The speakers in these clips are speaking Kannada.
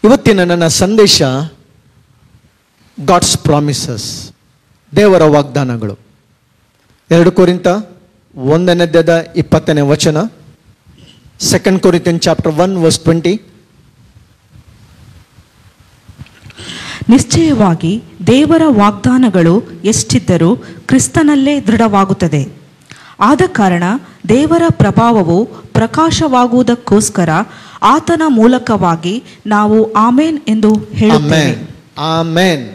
ಇವತ್ತಿನ ನನ್ನ ಸಂದೇಶ ಗಾಡ್ಸ್ ಪ್ರಾಮಿಸಸ್, ದೇವರ ವಾಗ್ದಾನಗಳು. 2 ಕೊರಿಂಥ 1:20 2 Corinthians chapter 1 verse 20. ನಿಶ್ಚಯವಾಗಿ ದೇವರ ವಾಗ್ದಾನಗಳು ಎಷ್ಟಿದ್ದರೂ ಕ್ರಿಸ್ತನಲ್ಲೇ ದೃಢವಾಗುತ್ತದೆ. ಆದ ಕಾರಣ ದೇವರ ಪ್ರಭಾವವು ಪ್ರಕಾಶವಾಗುವುದಕ್ಕೋಸ್ಕರ ಆತನ ಮೂಲಕವಾಗಿ ನಾವು ಆಮೇನ್ ಎಂದು ಹೇಳುತ್ತೇವೆ. ಆಮೇನ್.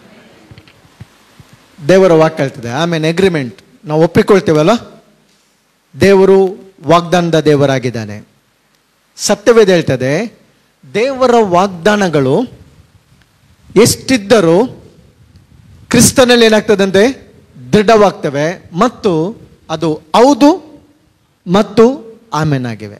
ದೇವರ ವಾಕ್ಯ ಹೇಳ್ತದೆ ಆಮೇನ್, ಅಗ್ರಿಮೆಂಟ್. ನಾವು ಒಪ್ಪಿಕೊಳ್ತೇವಲ್ಲ, ದೇವರು ವಾಗ್ದಾನದ ದೇವರಾಗಿದ್ದಾನೆ. ಸತ್ಯವೇದ ಹೇಳ್ತದೆ ದೇವರ ವಾಗ್ದಾನಗಳು ಎಷ್ಟಿದ್ದರೂ ಕ್ರಿಸ್ತನಲ್ಲಿ ಏನಾಗ್ತದಂತೆ, ದೃಢವಾಗ್ತವೆ ಮತ್ತು ಅದು ಹೌದು ಮತ್ತು ಆಮೇನ್ ಆಗಿವೆ.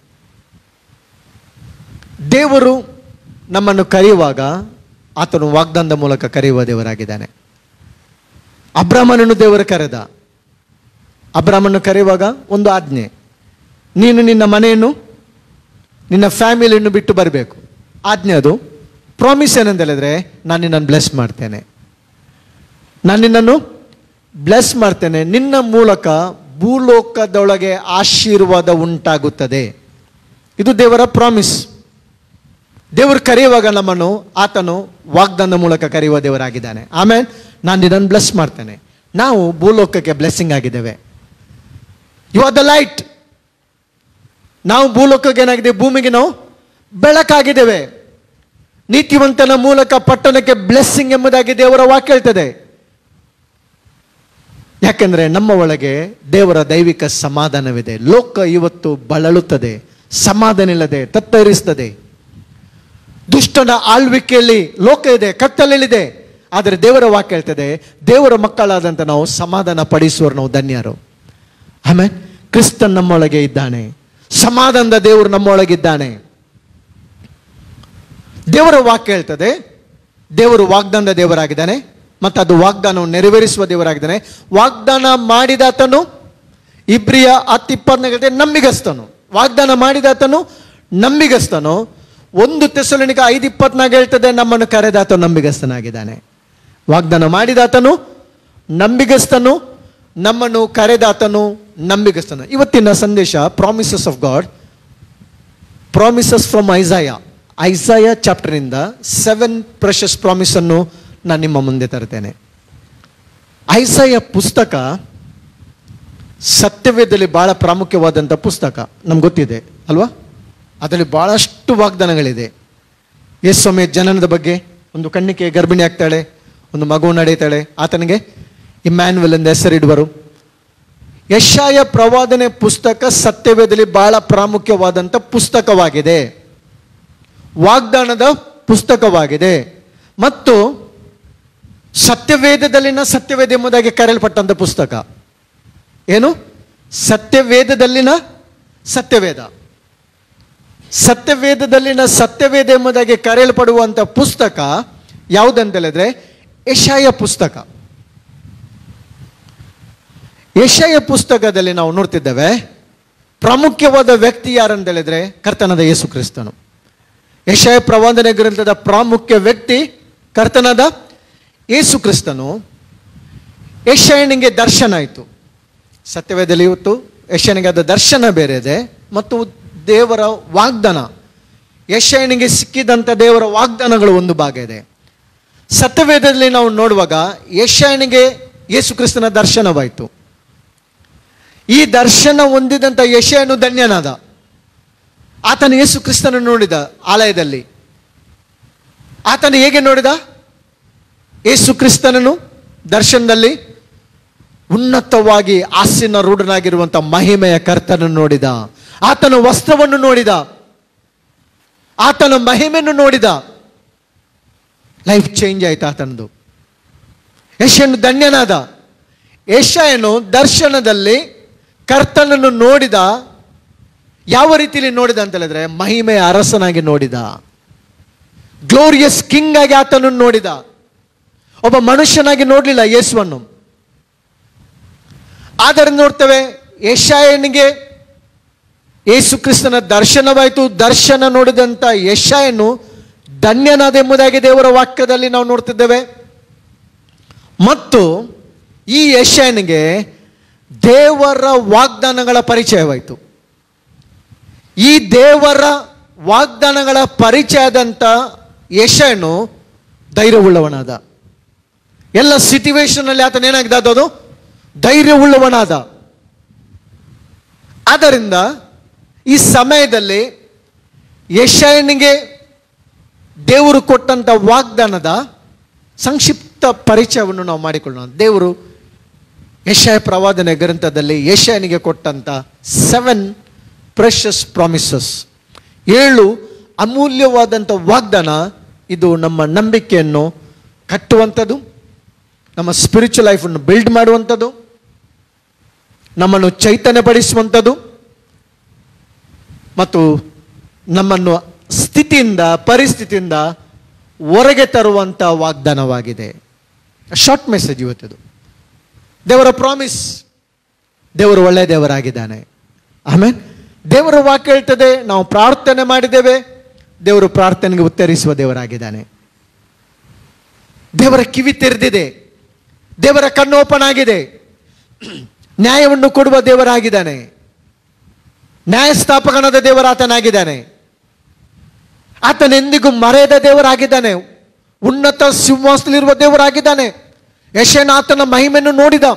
ದೇವರು ನಮ್ಮನ್ನು ಕರೆಯುವಾಗ ಆತನು ವಾಗ್ದಾನದ ಮೂಲಕ ಕರೆಯುವ ದೇವರಾಗಿದ್ದಾನೆ. ಅಬ್ರಾಮನನ್ನು ದೇವರು ಕರೆದ. ಅಬ್ರಾಮನನ್ನು ಕರೆಯುವಾಗ ಒಂದು ಆಜ್ಞೆ, ನೀನು ನಿನ್ನ ಮನೆಯನ್ನು ನಿನ್ನ ಫ್ಯಾಮಿಲಿಯನ್ನು ಬಿಟ್ಟು ಬರಬೇಕು. ಆಜ್ಞೆ ಅದು. ಪ್ರಾಮಿಸ್ ಏನಂತ ಹೇಳಿದ್ರೆ, ನಾನು ನಿನ್ನನ್ನು ಬ್ಲೆಸ್ ಮಾಡ್ತೇನೆ, ನಾನು ನಿನ್ನನ್ನು ಬ್ಲೆಸ್ ಮಾಡ್ತೇನೆ, ನಿನ್ನ ಮೂಲಕ ಭೂಲೋಕದೊಳಗೆ ಆಶೀರ್ವಾದ ಉಂಟಾಗುತ್ತದೆ. ಇದು ದೇವರ ಪ್ರಾಮಿಸ್. ದೇವರು ಕರೆಯುವಾಗ ನಮ್ಮನ್ನು ಆತನು ವಾಗ್ದಾನದ ಮೂಲಕ ಕರೆಯುವ ದೇವರಾಗಿದ್ದಾನೆ. ಆಮೇಲೆ ನಾನು ನಿನ್ನನ್ನು ಬ್ಲೆಸ್ ಮಾಡ್ತೇನೆ. ನಾವು ಭೂಲೋಕಕ್ಕೆ ಬ್ಲೆಸ್ಸಿಂಗ್ ಆಗಿದ್ದೇವೆ. You are the light. ನಾವು ಭೂಲೋಕಕ್ಕೆ ಏನಾಗಿದೆ, ಭೂಮಿಗೆ ನಾವು ಬೆಳಕಾಗಿದ್ದೇವೆ. ನೀತಿವಂತನ ಮೂಲಕ ಪಟ್ಟಣಕ್ಕೆ ಬ್ಲೆಸ್ಸಿಂಗ್ ಎಂಬುದಾಗಿ ದೇವರ ವಾಕ್ಯ ಹೇಳ್ತದೆ. ಯಾಕೆಂದ್ರೆ ನಮ್ಮ ಒಳಗೆ ದೇವರ ದೈವಿಕ ಸಮಾಧಾನವಿದೆ. ಲೋಕ ಇವತ್ತು ಬಳಲುತ್ತದೆ, ಸಮಾಧಾನ ಇಲ್ಲದೆ ತತ್ತರಿಸ್ತದೆ. ದುಷ್ಟನ ಆಳ್ವಿಕೆಯಲ್ಲಿ ಲೋಕ ಇದೆ, ಕತ್ತಲಲ್ಲಿದೆ. ಆದರೆ ದೇವರ ವಾಕ್ಯ ಹೇಳ್ತದೆ, ದೇವರ ಮಕ್ಕಳಾದಂಥ ನಾವು ಸಮಾಧಾನ ಪಡಿಸುವರು, ನಾವು ಧನ್ಯರು. ಆಮೇಲೆ ಕ್ರಿಸ್ತನ್ ನಮ್ಮೊಳಗೆ ಇದ್ದಾನೆ, ಸಮಾಧಾನದ ದೇವರು ನಮ್ಮೊಳಗಿದ್ದಾನೆ. ದೇವರ ವಾಕ್ಯ ಹೇಳ್ತದೆ ದೇವರು ವಾಗ್ದಾನದ ದೇವರಾಗಿದ್ದಾನೆ ಮತ್ತು ಅದು ವಾಗ್ದಾನವನ್ನು ನೆರವೇರಿಸುವ ದೇವರಾಗಿದ್ದಾನೆ. ವಾಗ್ದಾನ ಮಾಡಿದಾತನು, ಇಬ್ರಿಯ 10:24 ನಂಬಿಗಸ್ತನು. ವಾಗ್ದಾನ ಮಾಡಿದಾತನು ನಂಬಿಗಸ್ತನು. 1 ಥೆಸಲೋನಿಕ 5:24 ಹೇಳ್ತದೆ ನಮ್ಮನ್ನು ಕರೆದಾತನು ನಂಬಿಗಸ್ತನಾಗಿದ್ದಾನೆ. ವಾಗ್ದಾನ ಮಾಡಿದಾತನು ನಂಬಿಗಸ್ತನು, ನಮ್ಮನ್ನು ಕರೆದಾತನು ನಂಬಿಗಸ್ತನು. ಇವತ್ತಿನ ಸಂದೇಶ promises of God, promises from Isaiah ಚಾಪ್ಟರ್ನಿಂದ 7 ಪ್ರೆಷಸ್ ಪ್ರಾಮಿಸ್ ಅನ್ನು ನಾನು ನಿಮ್ಮ ಮುಂದೆ ತರ್ತೇನೆ. ಐಸಾಯ ಪುಸ್ತಕ ಸತ್ಯವೇದದಲ್ಲಿ ಬಹಳ ಪ್ರಾಮುಖ್ಯವಾದಂಥ ಪುಸ್ತಕ, ನಮ್ಗೆ ಗೊತ್ತಿದೆ ಅಲ್ವಾ? ಅದರಲ್ಲಿ ಬಹಳಷ್ಟು ವಾಗ್ದಾನಗಳಿದೆ. ಯೇಸುಸ್ವಾಮಿಯ ಜನನದ ಬಗ್ಗೆ, ಒಂದು ಕನ್ನಿಕೆ ಗರ್ಭಿಣಿ ಆಗ್ತಾಳೆ, ಒಂದು ಮಗು ನಡೆಯುತ್ತಾಳೆ, ಆತನಿಗೆ ಇಮ್ಯಾನ್ಯುಯಲ್ ಎಂದು ಹೆಸರಿಡುವರು. ಯೆಶಾಯ ಪ್ರವಾದನೆ ಪುಸ್ತಕ ಸತ್ಯವೇದದಲ್ಲಿ ಬಹಳ ಪ್ರಾಮುಖ್ಯವಾದಂಥ ಪುಸ್ತಕವಾಗಿದೆ, ವಾಗ್ದಾನದ ಪುಸ್ತಕವಾಗಿದೆ ಮತ್ತು ಸತ್ಯವೇದದಲ್ಲಿನ ಸತ್ಯವೇದ ಎಂಬುದಾಗಿ ಕರೆಯಲ್ಪಟ್ಟಂಥ ಪುಸ್ತಕ. ಏನು? ಸತ್ಯವೇದದಲ್ಲಿನ ಸತ್ಯವೇದ. ಸತ್ಯವೇದದಲ್ಲಿನ ಸತ್ಯವೇದ ಎಂಬುದಾಗಿ ಕರೆಯಲ್ಪಡುವಂಥ ಪುಸ್ತಕ ಯಾವುದಂತ ಹೇಳಿದ್ರೆ ಯೆಶಾಯ ಪುಸ್ತಕ. ಯೆಶಾಯ ಪುಸ್ತಕದಲ್ಲಿ ನಾವು ನೋಡ್ತಿದ್ದೇವೆ ಪ್ರಾಮುಖ್ಯವಾದ ವ್ಯಕ್ತಿ ಯಾರಂತ ಹೇಳಿದ್ರೆ ಕರ್ತನಾದ ಯೇಸು ಕ್ರಿಸ್ತನು. ಯೆಶಾಯ ಪ್ರವಾದನೆ ಗ್ರಂಥದ ಪ್ರಾಮುಖ್ಯ ವ್ಯಕ್ತಿ ಕರ್ತನಾದ ಯೇಸು ಕ್ರಿಸ್ತನು. ಯೆಶಾಯನಿಗೆ ದರ್ಶನ ಆಯಿತು. ಸತ್ಯವೇದದಲ್ಲಿ ಇವತ್ತು ಯೆಶಾಯನಿಗೆ ಆದ ದರ್ಶನ ಬೇರೆ ಇದೆ ಮತ್ತು ದೇವರ ವಾಗ್ದಾನ, ಯೆಶಾಯನಿಗೆ ಸಿಕ್ಕಿದಂಥ ದೇವರ ವಾಗ್ದಾನಗಳು ಒಂದು ಭಾಗ ಇದೆ. ಸತ್ಯವೇದದಲ್ಲಿ ನಾವು ನೋಡುವಾಗ ಯೆಶಾಯನಿಗೆ ಯೇಸು ಕ್ರಿಸ್ತನ ದರ್ಶನವಾಯಿತು. ಈ ದರ್ಶನ ಹೊಂದಿದಂಥ ಯೆಶಾಯನು ಧನ್ಯನಾದ. ಆತನು ಯೇಸು ಕ್ರಿಸ್ತನನ್ನು ನೋಡಿದ ಆಲಯದಲ್ಲಿ. ಆತನು ಹೇಗೆ ನೋಡಿದ? ಯೇಸು ಕ್ರಿಸ್ತನನ್ನು ದರ್ಶನದಲ್ಲಿ ಉನ್ನತವಾಗಿ ಆಸೀನ ರೂಢನಾಗಿರುವಂಥ ಮಹಿಮೆಯ ಕರ್ತನನ್ನು ನೋಡಿದ. ಆತನ ವಸ್ತ್ರವನ್ನು ನೋಡಿದ, ಆತನ ಮಹಿಮೆಯನ್ನು ನೋಡಿದ. ಲೈಫ್ ಚೇಂಜ್ ಆಯ್ತು ಆತನದು. ಯೆಶಾಯನು ಧನ್ಯನಾದ. ಯೆಶಾಯನು ದರ್ಶನದಲ್ಲಿ ಕರ್ತನನ್ನು ನೋಡಿದ. ಯಾವ ರೀತಿಯಲ್ಲಿ ನೋಡಿದ ಅಂತ ಹೇಳಿದ್ರೆ ಮಹಿಮೆಯ ಅರಸನಾಗಿ ನೋಡಿದ, ಗ್ಲೋರಿಯಸ್ ಕಿಂಗ್ ಆಗಿ ಆತನನ್ನು ನೋಡಿದ. ಒಬ್ಬ ಮನುಷ್ಯನಾಗಿ ನೋಡಲಿಲ್ಲ ಯೇಸುವನ್ನು. ಆದರೆ ನೋಡ್ತೇವೆ ಯೆಶಾಯನಿಗೆ ಯೇಸು ಕ್ರಿಸ್ತನ ದರ್ಶನವಾಯಿತು. ದರ್ಶನ ನೋಡಿದಂಥ ಯೆಶಾಯನು ಧನ್ಯನಾದೆಂಬುದಾಗಿ ದೇವರ ವಾಕ್ಯದಲ್ಲಿ ನಾವು ನೋಡ್ತಿದ್ದೇವೆ. ಮತ್ತು ಈ ಯೆಶಾಯನಿಗೆ ದೇವರ ವಾಗ್ದಾನಗಳ ಪರಿಚಯವಾಯಿತು. ಈ ದೇವರ ವಾಗ್ದಾನಗಳ ಪರಿಚಯದಂತ ಯೆಶಾಯನು ಧೈರ್ಯವುಳ್ಳವನಾದ. ಎಲ್ಲ ಸಿಚುವೇಶನ್ ಅಲ್ಲಿ ಆತನ ಏನಾಗಿದೆ, ಅದು ಧೈರ್ಯವುಳ್ಳವನಾದ. ಆದ್ದರಿಂದ ಈ ಸಮಯದಲ್ಲಿ ಯೆಶಾಯನಿಗೆ ದೇವರು ಕೊಟ್ಟಂತ ವಾಗ್ದಾನದ ಸಂಕ್ಷಿಪ್ತ ಪರಿಚಯವನ್ನು ನಾವು ಮಾಡಿಕೊಳ್ಳೋಣ. ದೇವರು ಯೆಶಾಯ ಪ್ರವಾದನೆ ಗ್ರಂಥದಲ್ಲಿ ಯೆಶಾಯನಿಗೆ ಕೊಟ್ಟಂತ 7 ಪ್ರೆಷಸ್ ಪ್ರಾಮಿಸಸ್, 7 ಅಮೂಲ್ಯವಾದಂಥ ವಾಗ್ದಾನ. ಇದು ನಮ್ಮ ನಂಬಿಕೆಯನ್ನು ಕಟ್ಟುವಂಥದ್ದು, ನಮ್ಮ ಸ್ಪಿರಿಚುವಲ್ ಲೈಫನ್ನು ಬಿಲ್ಡ್ ಮಾಡುವಂಥದ್ದು, ನಮ್ಮನ್ನು ಚೈತನ್ಯಪಡಿಸುವಂಥದ್ದು ಮತ್ತು ನಮ್ಮನ್ನು ಸ್ಥಿತಿಯಿಂದ ಪರಿಸ್ಥಿತಿಯಿಂದ ಹೊರಗೆ ತರುವಂಥ ವಾಗ್ದಾನವಾಗಿದೆ. Short message ಇವತ್ತದು. ದೇವರ ಪ್ರಾಮಿಸ್, ದೇವರು ಒಳ್ಳೆಯ ದೇವರಾಗಿದ್ದಾನೆ. ಆಮೇಲೆ ದೇವರ ವಾಕ್ಯ ಹೇಳ್ತದೆ, ನಾವು ಪ್ರಾರ್ಥನೆ ಮಾಡಿದ್ದೇವೆ, ದೇವರು ಪ್ರಾರ್ಥನೆಗೆ ಉತ್ತರಿಸುವ ದೇವರಾಗಿದ್ದಾನೆ. ದೇವರ ಕಿವಿ ತೆರೆದಿದೆ, ದೇವರ ಕಣ್ಣು ಓಪನ್ ಆಗಿದೆ, ನ್ಯಾಯವನ್ನು ಕೊಡುವ ದೇವರಾಗಿದ್ದಾನೆ, ನ್ಯಾಯಸ್ಥಾಪಕನಾದ ದೇವರಾತನಾಗಿದ್ದಾನೆ. ಆತನೆಂದಿಗೂ ಮರೆಯದ ದೇವರಾಗಿದ್ದಾನೆ, ಉನ್ನತ ಸಿಂಹಾಸನದಲ್ಲಿರುವ ದೇವರಾಗಿದ್ದಾನೆ. ಯೆಶಾಯನು ಆತನ ಮಹಿಮೆಯನ್ನು ನೋಡಿದ,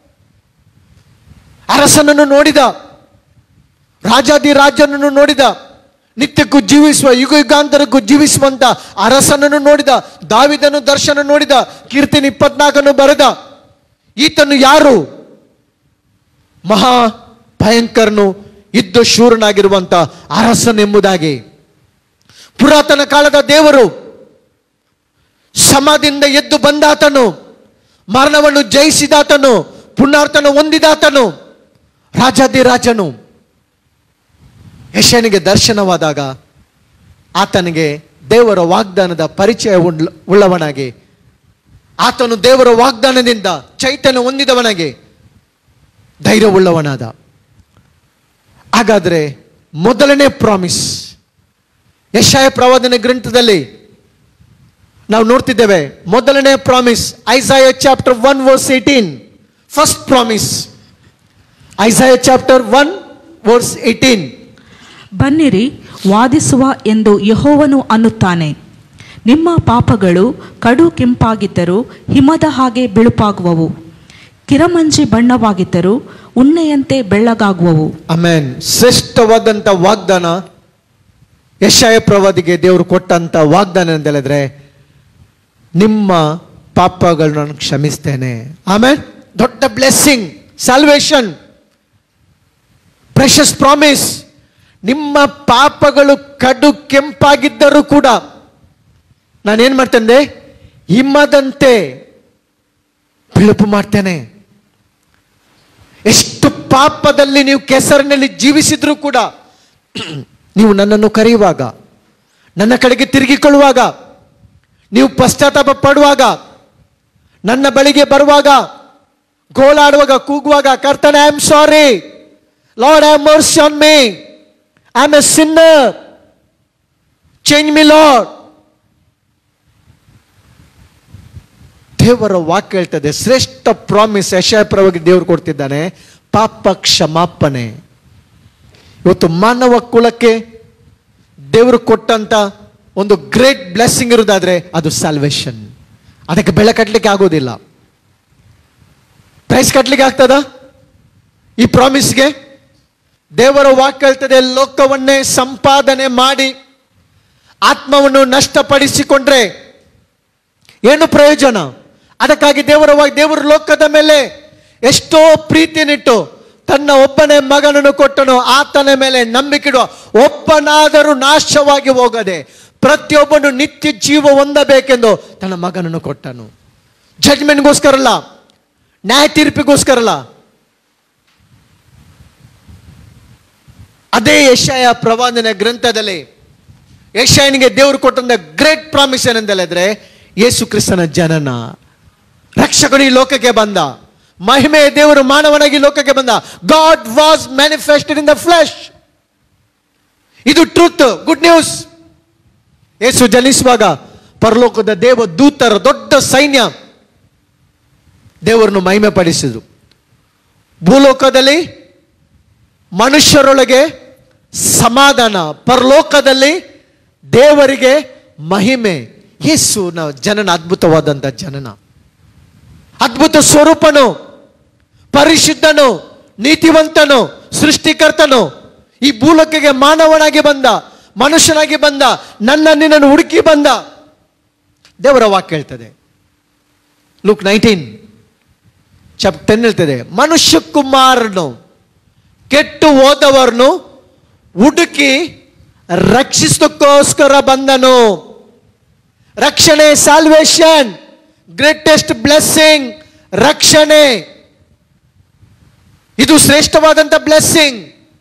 ಅರಸನನ್ನು ನೋಡಿದ, ರಾಜಾದಿರಾಜನನ್ನು ನೋಡಿದ, ನಿತ್ಯಕ್ಕೂ ಜೀವಿಸುವ ಯುಗ ಯುಗಾಂತರಕ್ಕೂ ಜೀವಿಸುವಂತ ಅರಸನನ್ನು ನೋಡಿದ, ದಾವಿದನು ದರ್ಶನ ನೋಡಿದ, ಕೀರ್ತನೆ 24 ಬರೆದ. ಈತನು ಯಾರು? ಮಹಾ ಭಯಂಕರನು, ಯುದ್ಧ ಶೂರನಾಗಿರುವಂತ ಅರಸನೆಂಬುದಾಗಿ. ಪುರಾತನ ಕಾಲದ ದೇವರು, ಸಮಾಧಿಯಿಂದ ಎದ್ದು ಬಂದಾತನು, ಮರಣವನ್ನು ಜಯಿಸಿದಾತನು, ಪುನರ್ತನ ಹೊಂದಿದಾತನು, ರಾಜಾದಿರಾಜನು. ಯೆಶಾಯನಿಗೆ ದರ್ಶನವಾದಾಗ ಆತನಿಗೆ ದೇವರ ವಾಗ್ದಾನದ ಪರಿಚಯ ಉಳ್ಳವನಾಗಿ, ಆತನು ದೇವರ ವಾಗ್ದಾನದಿಂದ ಚೈತನ್ಯ ಹೊಂದಿದವನಾಗಿ ಧೈರ್ಯವುಳ್ಳವನಾದ. ಹಾಗಾದರೆ ಮೊದಲನೇ ಪ್ರಾಮಿಸ್ ಯೆಶಾಯ ಪ್ರವಾದನೆ ಗ್ರಂಥದಲ್ಲಿ ನಾವು ನೋಡ್ತಿದ್ದೇವೆ. ಮೊದಲನೇ promise Isaiah chapter 1 verse 18. First promise Isaiah chapter 1 verse 18. ಬನ್ನಿರಿ ವಾದಿಸುವ ಎಂದು ಯೆಹೋವನು ಅನ್ನುತ್ತಾನೆ. ನಿಮ್ಮ ಪಾಪಗಳು ಕಡು ಕೆಂಪಾಗಿದ್ದರೂ ಹಿಮದ ಹಾಗೆ ಬಿಳುಪಾಗುವವು, ಕಿರಮಂಜಿ ಬಣ್ಣವಾಗಿದ್ದರೂ ಉಣ್ಣೆಯಂತೆ ಬೆಳ್ಳಗಾಗುವವು. ಆಮೆನ್. ಶ್ರೇಷ್ಠವಾದಂಥ ವಾಗ್ದಾನ ಯೆಶಾಯ ಪ್ರವಾದಿಗೆ ದೇವರು ಕೊಟ್ಟಂತ ವಾಗ್ದಾನ ಅಂತ ಹೇಳಿದ್ರೆ, ನಿಮ್ಮ ಪಾಪಗಳನ್ನು ನಾನು ಕ್ಷಮಿಸ್ತೇನೆ. ಆಮೆನ್. ದೊಡ್ಡ ಬ್ಲೆಸ್ಸಿಂಗ್, ಸಾಲ್ವೇಷನ್, ಪ್ರೆಷಸ್ ಪ್ರಾಮಿಸ್. ನಿಮ್ಮ ಪಾಪಗಳು ಕಡು ಕೆಂಪಾಗಿದ್ದರೂ ಕೂಡ ನಾನೇನ್ ಮಾಡ್ತೇನೆ? ಹಿಮದಂತೆ ಬಿಳುಪು ಮಾಡ್ತೇನೆ. ಎಷ್ಟು ಪಾಪದಲ್ಲಿ ನೀವು ಕೆಸರಿನಲ್ಲಿ ಜೀವಿಸಿದ್ರೂ ಕೂಡ ನೀವು ನನ್ನನ್ನು ಕರೆಯುವಾಗ, ನನ್ನ ಕಡೆಗೆ ತಿರುಗಿಕೊಳ್ಳುವಾಗ, ನೀವು ಪಶ್ಚಾತ್ತಾಪ ಪಡುವಾಗ, ನನ್ನ ಬಳಿಗೆ ಬರುವಾಗ, ಗೋಳಾಡುವಾಗ, ಕೂಗುವಾಗ, ಕರ್ತನೆ I am sorry, Lord have mercy on me, I am a sinner, change me Lord. ದೇವರ ವಾಕ್ಯ ಹೇಳ್ತದೆ, ಶ್ರೇಷ್ಠ ಪ್ರಾಮಿಸ್ ಯೆಶಾಯ ಪ್ರವಾದಿ ದೇವರು ಕೊಡ್ತಿದ್ದಾನೆ, ಪಾಪ ಕ್ಷಮಾಪಣೆ. ಇವತ್ತು ಮಾನವ ಕುಲಕ್ಕೆ ದೇವರು ಕೊಟ್ಟಂತ ಒಂದು ಗ್ರೇಟ್ ಬ್ಲೆಸ್ಸಿಂಗ್ ಇರೋದಾದ್ರೆ ಅದು ಸಾಲ್ವೇಷನ್. ಅದಕ್ಕೆ ಬೆಲೆ ಕಟ್ಟಲಿಕ್ಕೆ ಆಗೋದಿಲ್ಲ. ಪ್ರೈಸ್ ಕಟ್ಟಲಿಕ್ಕೆ ಆಗ್ತದ ಈ ಪ್ರಾಮಿಸ್ಗೆ? ದೇವರ ವಾಕ್ಯ ಹೇಳ್ತದೆ, ಲೋಕವನ್ನೇ ಸಂಪಾದನೆ ಮಾಡಿ ಆತ್ಮವನ್ನು ನಷ್ಟಪಡಿಸಿಕೊಂಡ್ರೆ ಏನು ಪ್ರಯೋಜನ? ಅದಕ್ಕಾಗಿ ದೇವರು ಲೋಕದ ಮೇಲೆ ಎಷ್ಟೋ ಪ್ರೀತಿನಿಟ್ಟು ತನ್ನ ಒಬ್ಬನೇ ಮಗನನ್ನು ಕೊಟ್ಟನು. ಆತನ ಮೇಲೆ ನಂಬಿಕೆಡುವ ಒಬ್ಬನಾದರೂ ನಾಶವಾಗಿ ಹೋಗದೆ ಪ್ರತಿಯೊಬ್ಬನು ನಿತ್ಯ ಜೀವ ಹೊಂದಬೇಕೆಂದು ತನ್ನ ಮಗನನ್ನು ಕೊಟ್ಟನು. ಜಡ್ಜ್ಮೆಂಟ್ಗೋಸ್ಕರ ಅಲ್ಲ, ನ್ಯಾಯ ತೀರ್ಪಿಗೋಸ್ಕರ ಅಲ್ಲ. ಅದೇ ಯೆಶಾಯ ಪ್ರವಾದನೆ ಗ್ರಂಥದಲ್ಲಿ ಯೆಶಾಯನಿಗೆ ದೇವರು ಕೊಟ್ಟಂತ ಗ್ರೇಟ್ ಪ್ರಾಮಿಸ್ ಏನಂತ ಹೇಳಿದ್ರೆ, ಯೇಸು ಕ್ರಿಸ್ತನ ಜನನ, ರಕ್ಷಕನು ಈ ಲೋಕಕ್ಕೆ ಬಂದ, ಮಹಿಮೆಯ ದೇವರು ಮಾನವನಾಗಿ ಲೋಕಕ್ಕೆ ಬಂದ. God was manifested in the flesh. ಇದು ಟ್ರೂತ್, ಗುಡ್ ನ್ಯೂಸ್. ಯೇಸು ಜನಿಸುವಾಗ ಪರಲೋಕದ ದೇವ ದೂತರ ದೊಡ್ಡ ಸೈನ್ಯ ದೇವರನ್ನು ಮಹಿಮೆ ಪಡಿಸಿದ್ರು. ಭೂಲೋಕದಲ್ಲಿ ಮನುಷ್ಯರೊಳಗೆ ಸಮಾಧಾನ, ಪರಲೋಕದಲ್ಲಿ ದೇವರಿಗೆ ಮಹಿಮೆ. ಯೇಸುನ ಜನನ ಅದ್ಭುತವಾದಂಥ ಜನನ, ಅದ್ಭುತ ಸ್ವರೂಪನು, ಪರಿಶುದ್ಧನು, ನೀತಿವಂತನು, ಸೃಷ್ಟಿಕರ್ತನು, ಈ ಭೂಲೋಕಕ್ಕೆ ಮಾನವನಾಗಿ ಬಂದ, ಮನುಷ್ಯನಾಗಿ ಬಂದ, ನಿನ್ನನ್ನು ಹುಡುಕಿ ಬಂದ. ದೇವರ ವಾಕ್ಯ ಹೇಳ್ತದೆ, ಲೂಕ್ 19:10 ಹೇಳ್ತದೆ, ಮನುಷ್ಯ ಕುಮಾರನು ಕೆಟ್ಟು ಹೋದವರನ್ನು ಹುಡುಕಿ ರಕ್ಷಿಸೋಕ್ಕೋಸ್ಕರ ಬಂದನು. ರಕ್ಷಣೆ, ಸಾಲ್ವೇಷನ್, ಗ್ರೇಟೆಸ್ಟ್ ಬ್ಲೆಸ್ಸಿಂಗ್, ರಕ್ಷಣೆ. ಇದು ಶ್ರೇಷ್ಠವಾದಂಥ ಬ್ಲೆಸ್ಸಿಂಗ್,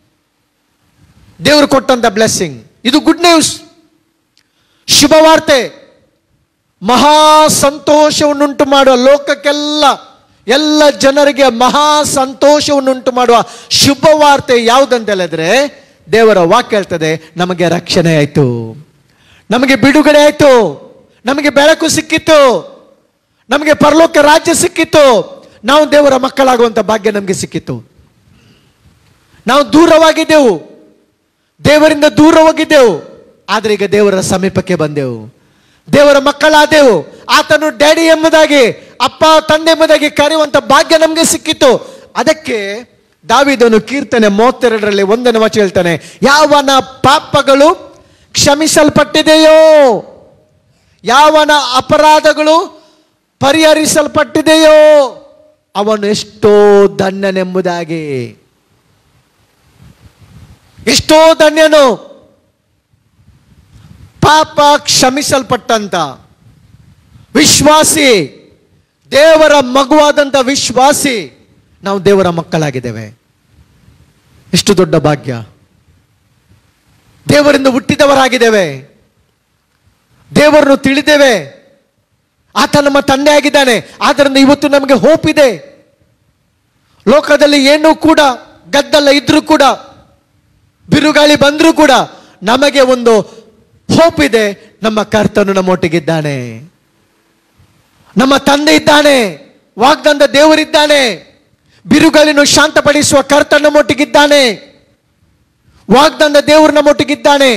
ದೇವರು ಕೊಟ್ಟಂತ ಬ್ಲೆಸ್ಸಿಂಗ್. ಇದು ಗುಡ್ ನ್ಯೂಸ್, ಶುಭವಾರ್ತೆ, ಮಹಾ ಸಂತೋಷವನ್ನುಂಟು ಮಾಡುವ, ಲೋಕಕ್ಕೆಲ್ಲ ಎಲ್ಲ ಜನರಿಗೆ ಮಹಾ ಸಂತೋಷವನ್ನುಂಟು ಮಾಡುವ ಶುಭವಾರ್ತೆ ಯಾವುದಂತ ಹೇಳಿದ್ರೆ, ದೇವರ ವಾಕ್ಯ ಹೇಳ್ತದೆ, ನಮಗೆ ರಕ್ಷಣೆ ಆಯಿತು, ನಮಗೆ ಬಿಡುಗಡೆ ಆಯಿತು, ನಮಗೆ ಬೆಳಕು ಸಿಕ್ಕಿತ್ತು, ನಮಗೆ ಪರಲೋಕ ರಾಜ್ಯ ಸಿಕ್ಕಿತ್ತು, ನಾವು ದೇವರ ಮಕ್ಕಳಾಗುವಂಥ ಭಾಗ್ಯ ನಮಗೆ ಸಿಕ್ಕಿತ್ತು. ನಾವು ದೂರವಾಗಿದ್ದೆವು, ದೇವರಿಂದ ದೂರ ಹೋಗಿದ್ದೆವು, ಆದರೆ ಈಗ ದೇವರ ಸಮೀಪಕ್ಕೆ ಬಂದೆವು, ದೇವರ ಮಕ್ಕಳಾದೆವು. ಆತನು ಡ್ಯಾಡಿ ಎಂಬುದಾಗಿ, ಅಪ್ಪ ತಂದೆ ಎಂಬುದಾಗಿ ಕರೆಯುವಂಥ ಭಾಗ್ಯ ನಮಗೆ ಸಿಕ್ಕಿತ್ತು. ಅದಕ್ಕೆ ದಾವೀದನು ಕೀರ್ತನೆ 32ರಲ್ಲಿ 1ನೇ ವಚನ ಹೇಳ್ತಾನೆ, ಯಾವನ ಪಾಪಗಳು ಕ್ಷಮಿಸಲ್ಪಟ್ಟಿದೆಯೋ, ಯಾವನ ಅಪರಾಧಗಳು ಪರಿಹರಿಸಲ್ಪಟ್ಟಿದೆಯೋ ಅವನು ಎಷ್ಟೋ ಧನ್ಯನೆಂಬುದಾಗಿ. ಎಷ್ಟೋ ಧನ್ಯನು. ಪಾಪ ಕ್ಷಮಿಸಲ್ಪಟ್ಟಂತ ವಿಶ್ವಾಸಿ, ದೇವರ ಮಗುವಾದಂಥ ವಿಶ್ವಾಸಿ, ನಾವು ದೇವರ ಮಕ್ಕಳಾಗಿದ್ದೇವೆ. ಎಷ್ಟು ದೊಡ್ಡ ಭಾಗ್ಯ. ದೇವರಿಂದ ಹುಟ್ಟಿದವರಾಗಿದ್ದೇವೆ, ದೇವರನ್ನು ತಿಳಿದೇವೆ, ಆತ ನಮ್ಮ ತಂದೆ ಆಗಿದ್ದಾನೆ. ಆದ್ದರಿಂದ ಇವತ್ತು ನಮಗೆ ಹೋಪ್ ಇದೆ. ಲೋಕದಲ್ಲಿ ಏನೂ ಕೂಡ ಗದ್ದಲ ಇದ್ರೂ ಕೂಡ, ಬಿರುಗಾಳಿ ಬಂದರೂ ಕೂಡ ನಮಗೆ ಒಂದು ಹೋಪ್ ಇದೆ. ನಮ್ಮ ಕರ್ತನು ನಮ್ಮೊಟ್ಟಿಗಿದ್ದಾನೆ, ನಮ್ಮ ತಂದೆ ಇದ್ದಾನೆ, ವಾಗ್ದಾನದ ದೇವರಿದ್ದಾನೆ, ಬಿರುಗಾಳಿಯನ್ನು ಶಾಂತಪಡಿಸುವ ಕರ್ತನು ನಮ್ಮೊಟ್ಟಿಗಿದ್ದಾನೆ, ವಾಗ್ದಾನದ ದೇವರು ನಮ್ಮೊಟ್ಟಿಗಿದ್ದಾನೆ.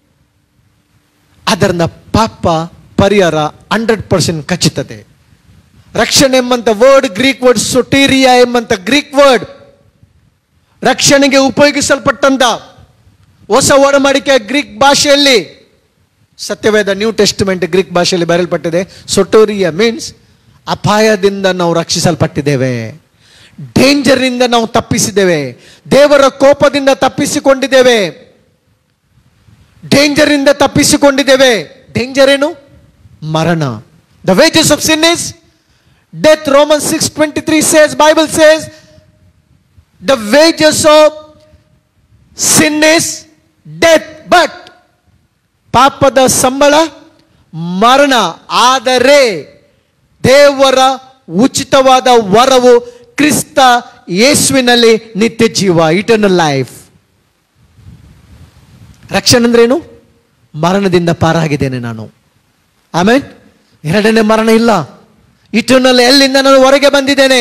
ಅದರಿಂದ ಪಾಪ ಪರಿಹಾರ 100% ಖಚಿತತೆ. ರಕ್ಷಣೆ ಎಂಬಂತ ವರ್ಡ್, ಗ್ರೀಕ್ ವರ್ಡ್ ಸೊಟೀರಿಯಾ ಎಂಬಂತ ಗ್ರೀಕ್ ವರ್ಡ್, ರಕ್ಷಣೆಗೆ ಉಪಯೋಗಿಸಲ್ಪಟ್ಟಂತ ಹೊಸ ಒಡಂಬಡಿಕೆ ಗ್ರೀಕ್ ಭಾಷೆಯಲ್ಲಿ, ಸತ್ಯವೇದ ನ್ಯೂ ಟೆಸ್ಟಿಮೆಂಟ್ ಗ್ರೀಕ್ ಭಾಷೆಯಲ್ಲಿ ಬರೆಯಲ್ಪಟ್ಟಿದೆ. ಸೊಟೋರಿಯಾ ಮೀನ್ಸ್ ಅಪಾಯದಿಂದ ನಾವು ರಕ್ಷಿಸಲ್ಪಟ್ಟಿದ್ದೇವೆ, ಡೇಂಜರ್ನಿಂದ ನಾವು ತಪ್ಪಿಸಿದ್ದೇವೆ, ದೇವರ ಕೋಪದಿಂದ ತಪ್ಪಿಸಿಕೊಂಡಿದ್ದೇವೆ, ಡೇಂಜರಿಂದ ತಪ್ಪಿಸಿಕೊಂಡಿದ್ದೇವೆ. ಡೇಂಜರ್ ಏನು? ಮರಣ. The wages of sin is death. Romans 6:23 says, Bible says, the wages of sin is death, but ಪಾಪದ ಸಂಬಳ ಮರಣ. ಆದರೆ ದೇವರ ಉಚಿತವಾದ ವರವು ಕ್ರಿಸ್ತ ಯೇಸುವಿನಲ್ಲಿ ನಿತ್ಯ ಜೀವ, ಇಟರ್ನಲ್ ಲೈಫ್. ರಕ್ಷಣೆ ಅಂದ್ರೇನು? ಮರಣದಿಂದ ಪಾರಾಗಿದ್ದೇನೆ ನಾನು. ಆಮೇಲೆ ಎರಡನೇ ಮರಣ ಇಲ್ಲ. ಇಟರ್ನಲ್ ಎಲ್ಲಿಂದ ನಾನು ಹೊರಗೆ ಬಂದಿದ್ದೇನೆ.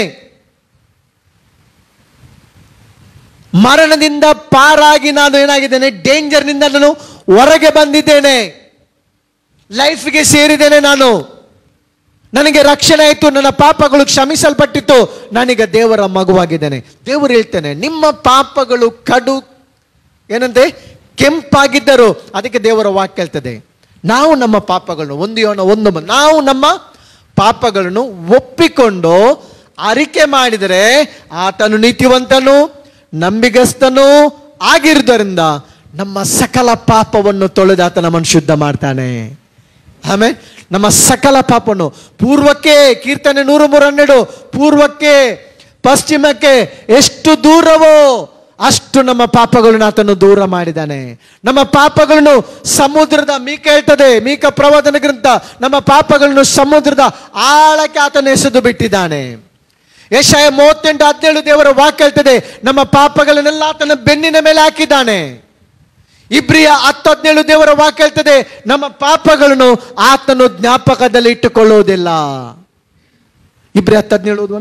ಮರಣದಿಂದ ಪಾರಾಗಿ ನಾನು ಏನಾಗಿದ್ದೇನೆ? ಡೇಂಜರ್ನಿಂದ ನಾನು ಹೊರಗೆ ಬಂದಿದ್ದೇನೆ, ಲೈಫ್ಗೆ ಸೇರಿದ್ದೇನೆ ನಾನು. ನನಗೆ ರಕ್ಷಣೆ ಆಯಿತು, ನನ್ನ ಪಾಪಗಳು ಕ್ಷಮಿಸಲ್ಪಟ್ಟಿತ್ತು, ನಾನೀಗ ದೇವರ ಮಗುವಾಗಿದ್ದೇನೆ. ದೇವರು ಹೇಳ್ತೇನೆ, ನಿಮ್ಮ ಪಾಪಗಳು ಏನಂತೆ ಕೆಂಪಾಗಿದ್ದರು. ಅದಕ್ಕೆ ದೇವರ ವಾಕ್ಯ ಹೇಳ್ತದೆ, ನಾವು ನಮ್ಮ ಪಾಪಗಳನ್ನು ನಾವು ನಮ್ಮ ಪಾಪಗಳನ್ನು ಒಪ್ಪಿಕೊಂಡು ಅರಿಕೆ ಮಾಡಿದರೆ ಆತನು ನೀತಿವಂತನು ನಂಬಿಗಸ್ತನೂ ಆಗಿರುವುದರಿಂದ ನಮ್ಮ ಸಕಲ ಪಾಪವನ್ನು ತೊಳೆದು ಆತ ನಮ್ಮನ್ನು ಶುದ್ಧ ಮಾಡ್ತಾನೆ. ಆಮೇಲೆ ನಮ್ಮ ಸಕಲ ಪಾಪವನ್ನು ಪೂರ್ವಕ್ಕೆ, ಕೀರ್ತನೆ 103:12, ಪೂರ್ವಕ್ಕೆ ಪಶ್ಚಿಮಕ್ಕೆ ಎಷ್ಟು ದೂರವೋ ಅಷ್ಟು ನಮ್ಮ ಪಾಪಗಳನ್ನು ಆತನು ದೂರ ಮಾಡಿದ್ದಾನೆ. ನಮ್ಮ ಪಾಪಗಳನ್ನು ಸಮುದ್ರದ, ಮೀಕ ಹೇಳ್ತದೆ, ಮೀಕ ಪ್ರವಾದನ ಗ್ರಂಥ, ನಮ್ಮ ಪಾಪಗಳನ್ನು ಸಮುದ್ರದ ಆಳಕ್ಕೆ ಆತನು ಎಸೆದು ಬಿಟ್ಟಿದ್ದಾನೆ. ಯೆಶಾಯ 38:17 ದೇವರ ವಾಕ್ಯ ಹೇಳ್ತದೆ, ನಮ್ಮ ಪಾಪಗಳನ್ನೆಲ್ಲ ಆತನ ಬೆನ್ನಿನ ಮೇಲೆ ಹಾಕಿದ್ದಾನೆ. ಇಬ್ರಿಯ 10:17 ದೇವರ ವಾಕ್ಯ ಹೇಳ್ತದೆ, ನಮ್ಮ ಪಾಪಗಳನ್ನು ಆತನು ಜ್ಞಾಪಕದಲ್ಲಿ ಇಟ್ಟುಕೊಳ್ಳುವುದಿಲ್ಲ. ಇಬ್ರಿಯ 10:17 ಓದುವನ.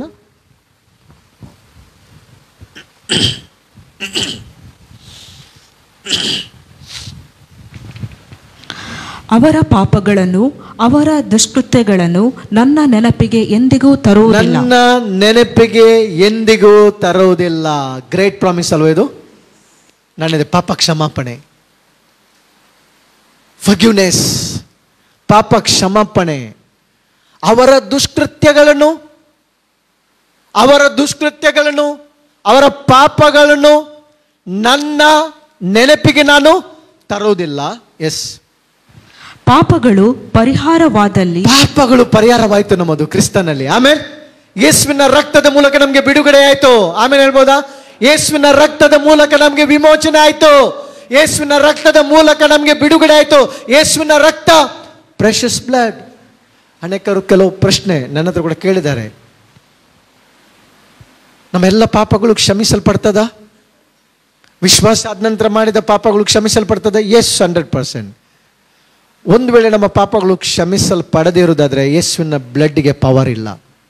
ಅವರ ಪಾಪಗಳನ್ನು ಅವರ ದುಷ್ಕೃತ್ಯಗಳನ್ನು ನನ್ನ ನೆನಪಿಗೆ ಎಂದಿಗೂ ತರುವುದಿಲ್ಲ. ನನ್ನ ನೆನಪಿಗೆ ಎಂದಿಗೂ ತರುವುದಿಲ್ಲ. ಗ್ರೇಟ್ ಪ್ರಾಮಿಸ್ ಅಲ್ವ ಇದು? ನನ್ನದೇ ಪಾಪ ಕ್ಷಮಾಪಣೆ, ಫರ್ಗಿವ್ನೆಸ್, ಪಾಪ ಕ್ಷಮಾಪಣೆ. ಅವರ ದುಷ್ಕೃತ್ಯಗಳನ್ನು ಅವರ ಪಾಪಗಳನ್ನು ನನ್ನ ನೆನಪಿಗೆ ನಾನು ತರುವುದಿಲ್ಲ. ಎಸ್, ಪಾಪಗಳು ಪರಿಹಾರವಾದಲ್ಲಿ, ಪಾಪಗಳು ಪರಿಹಾರವಾಯಿತು ನಮ್ಮದು ಕ್ರಿಸ್ತನಲ್ಲಿ. ಆಮೇಲೆ ಯೇಸುವಿನ ರಕ್ತದ ಮೂಲಕ ನಮಗೆ ಬಿಡುಗಡೆ ಆಯಿತು. ಆಮೇಲೆ ಹೇಳ್ಬೋದಾ? ಯೇಸುವಿನ ರಕ್ತದ ಮೂಲಕ ನಮಗೆ ವಿಮೋಚನೆ ಆಯಿತು. ಯೇಸುವಿನ ರಕ್ತದ ಮೂಲಕ ನಮಗೆ ಬಿಡುಗಡೆ ಆಯಿತು. ಯೇಸುವಿನ ರಕ್ತ, ಪ್ರೆಷಸ್ ಬ್ಲಡ್. ಅನೇಕರು ಕೆಲವು ಪ್ರಶ್ನೆ ನನ್ನ ಹತ್ರ ಕೂಡ ಕೇಳಿದ್ದಾರೆ, ನಮ್ಮೆಲ್ಲ ಪಾಪಗಳು ಕ್ಷಮಿಸಲ್ಪಡ್ತದ? ವಿಶ್ವಾಸ ಆದ ನಂತರ ಮಾಡಿದ ಪಾಪಗಳು ಕ್ಷಮಿಸಲ್ಪಡ್ತದೆ? ಎಸ್, 100%. ಒಂದು ವೇಳೆ ನಮ್ಮ ಪಾಪಗಳು ಕ್ಷಮಿಸಲ್ಪಡದೇ ಇರುವುದಾದ್ರೆ ಯೇಸುವಿನ ಬ್ಲಡ್ಗೆ ಪವರ್ ಇಲ್ಲ.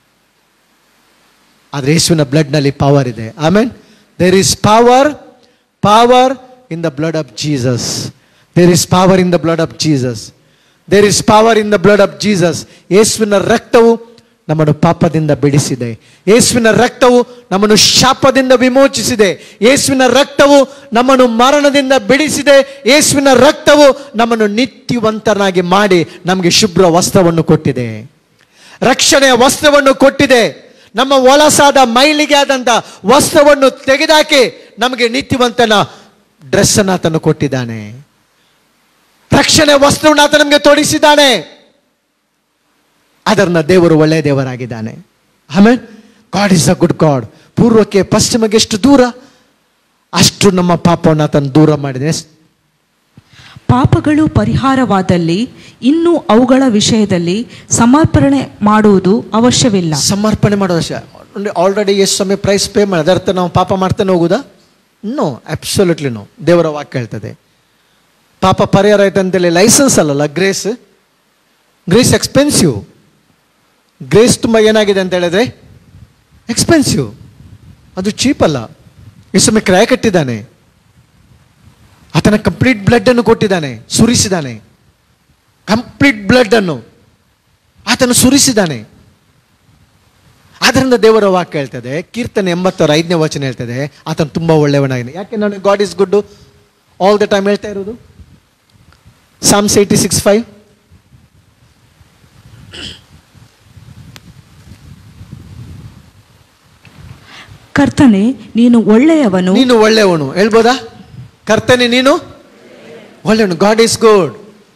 ಆದರೆ ಯೇಸುವಿನ ಬ್ಲಡ್ನಲ್ಲಿ ಪವರ್ ಇದೆ. Amen. There is power in the blood of Jesus. There is power in the blood of Jesus. There is power in the blood of Jesus. ಯೇಸುವಿನ ರಕ್ತವು ನಮ್ಮನ್ನು ಪಾಪದಿಂದ ಬಿಡಿಸಿದೆ. ಯೇಸುವಿನ ರಕ್ತವು ನಮ್ಮನ್ನು ಶಾಪದಿಂದ ವಿಮೋಚಿಸಿದೆ. ಯೇಸುವಿನ ರಕ್ತವು ನಮ್ಮನ್ನು ಮರಣದಿಂದ ಬಿಡಿಸಿದೆ. ಯೇಸುವಿನ ರಕ್ತವು ನಮ್ಮನ್ನು ನಿತ್ಯವಂತನಾಗಿ ಮಾಡಿ ನಮಗೆ ಶುಭ್ರ ವಸ್ತ್ರವನ್ನು ಕೊಟ್ಟಿದೆ, ರಕ್ಷಣೆಯ ವಸ್ತ್ರವನ್ನು ಕೊಟ್ಟಿದೆ. ನಮ್ಮ ಹೊಲಸಾದ ಮೈಲಿಗೆ ಆದಂಥ ವಸ್ತ್ರವನ್ನು ತೆಗೆದಾಕಿ ನಮಗೆ ನಿತ್ಯವಂತನ ಡ್ರೆಸ್ ಅನ್ನು ಆತನು ಕೊಟ್ಟಿದ್ದಾನೆ. ರಕ್ಷಣೆಯ ವಸ್ತ್ರವನ್ನು ಆತ ನಮಗೆ ತೊಡಿಸಿದ್ದಾನೆ. ಅದನ್ನ ದೇವರು ಒಳ್ಳೆಯ ದೇವರಾಗಿದ್ದಾನೆ. ಆಮೇಲೆ God is a good God. ಪೂರ್ವಕ್ಕೆ ಪಶ್ಚಿಮಕ್ಕೆ ಎಷ್ಟು ದೂರ, ಅಷ್ಟು ನಮ್ಮ ಪಾಪವನ್ನು ಆತನು ದೂರ ಮಾಡಿದೆ. ಪಾಪಗಳು ಪರಿಹಾರವಾದಲ್ಲಿ ಇನ್ನು ಅವುಗಳ ವಿಷಯದಲ್ಲಿ ಸಮರ್ಪಣೆ ಮಾಡುವುದು ಅವಶ್ಯವಿಲ್ಲ. ಸಮರ್ಪಣೆ ಮಾಡೋದು ಅವಶ್ಯ. ಆಲ್ರೆಡಿ ಎಷ್ಟು ಸಮಯ ಪ್ರೈಸ್ ಪೇ ಮಾಡಿ ಅದರ್ಥ ನಾವು ಪಾಪ ಮಾಡ್ತಾನೆ ಹೋಗುದಾ? No, absolutely no. ದೇವರ ವಾಕ್ಯ ಹೇಳ್ತದೆ ಪಾಪ ಪರಿಹಾರ ಆಯ್ತು ಅಂತೇಳಿ. ಲೈಸೆನ್ಸ್ ಅಲ್ಲಲ್ಲ ಗ್ರೇಸ್. Grace expensive. ಗ್ರೇಸ್ ತುಂಬ ಏನಾಗಿದೆ ಅಂತ ಹೇಳಿದ್ರೆ ಎಕ್ಸ್ಪೆನ್ಸಿವ್. ಅದು ಚೀಪ್ ಅಲ್ಲ. ಈ ಸಮಯ ಕ್ರಯ ಕಟ್ಟಿದ್ದಾನೆ. ಆತನ ಕಂಪ್ಲೀಟ್ ಬ್ಲಡ್ ಅನ್ನು ಕೊಟ್ಟಿದ್ದಾನೆ, ಸುರಿಸಿದ್ದಾನೆ. ಕಂಪ್ಲೀಟ್ ಬ್ಲಡ್ ಅನ್ನು ಆತನು ಸುರಿಸಿದ್ದಾನೆ. ಆದ್ದರಿಂದ ದೇವರ ವಾಕ್ಯ ಹೇಳ್ತದೆ, ಕೀರ್ತನೆ 86:5ನೇ ವಚನ ಹೇಳ್ತದೆ, ಆತನು ತುಂಬ ಒಳ್ಳೆಯವನಾಗಿದೆ. ಯಾಕೆ ನಾನು God is good all the time ಹೇಳ್ತಾ ಇರೋದು? Psalms 86:5. ಕರ್ತನೆ ನೀನು ಒಳ್ಳೆಯವನು. ನೀನು ಒಳ್ಳೆಯವನು ಹೇಳ್ಬೋದಾ? ಕರ್ತನೆ ನೀನು ಒಳ್ಳೆಯವನು. God is good.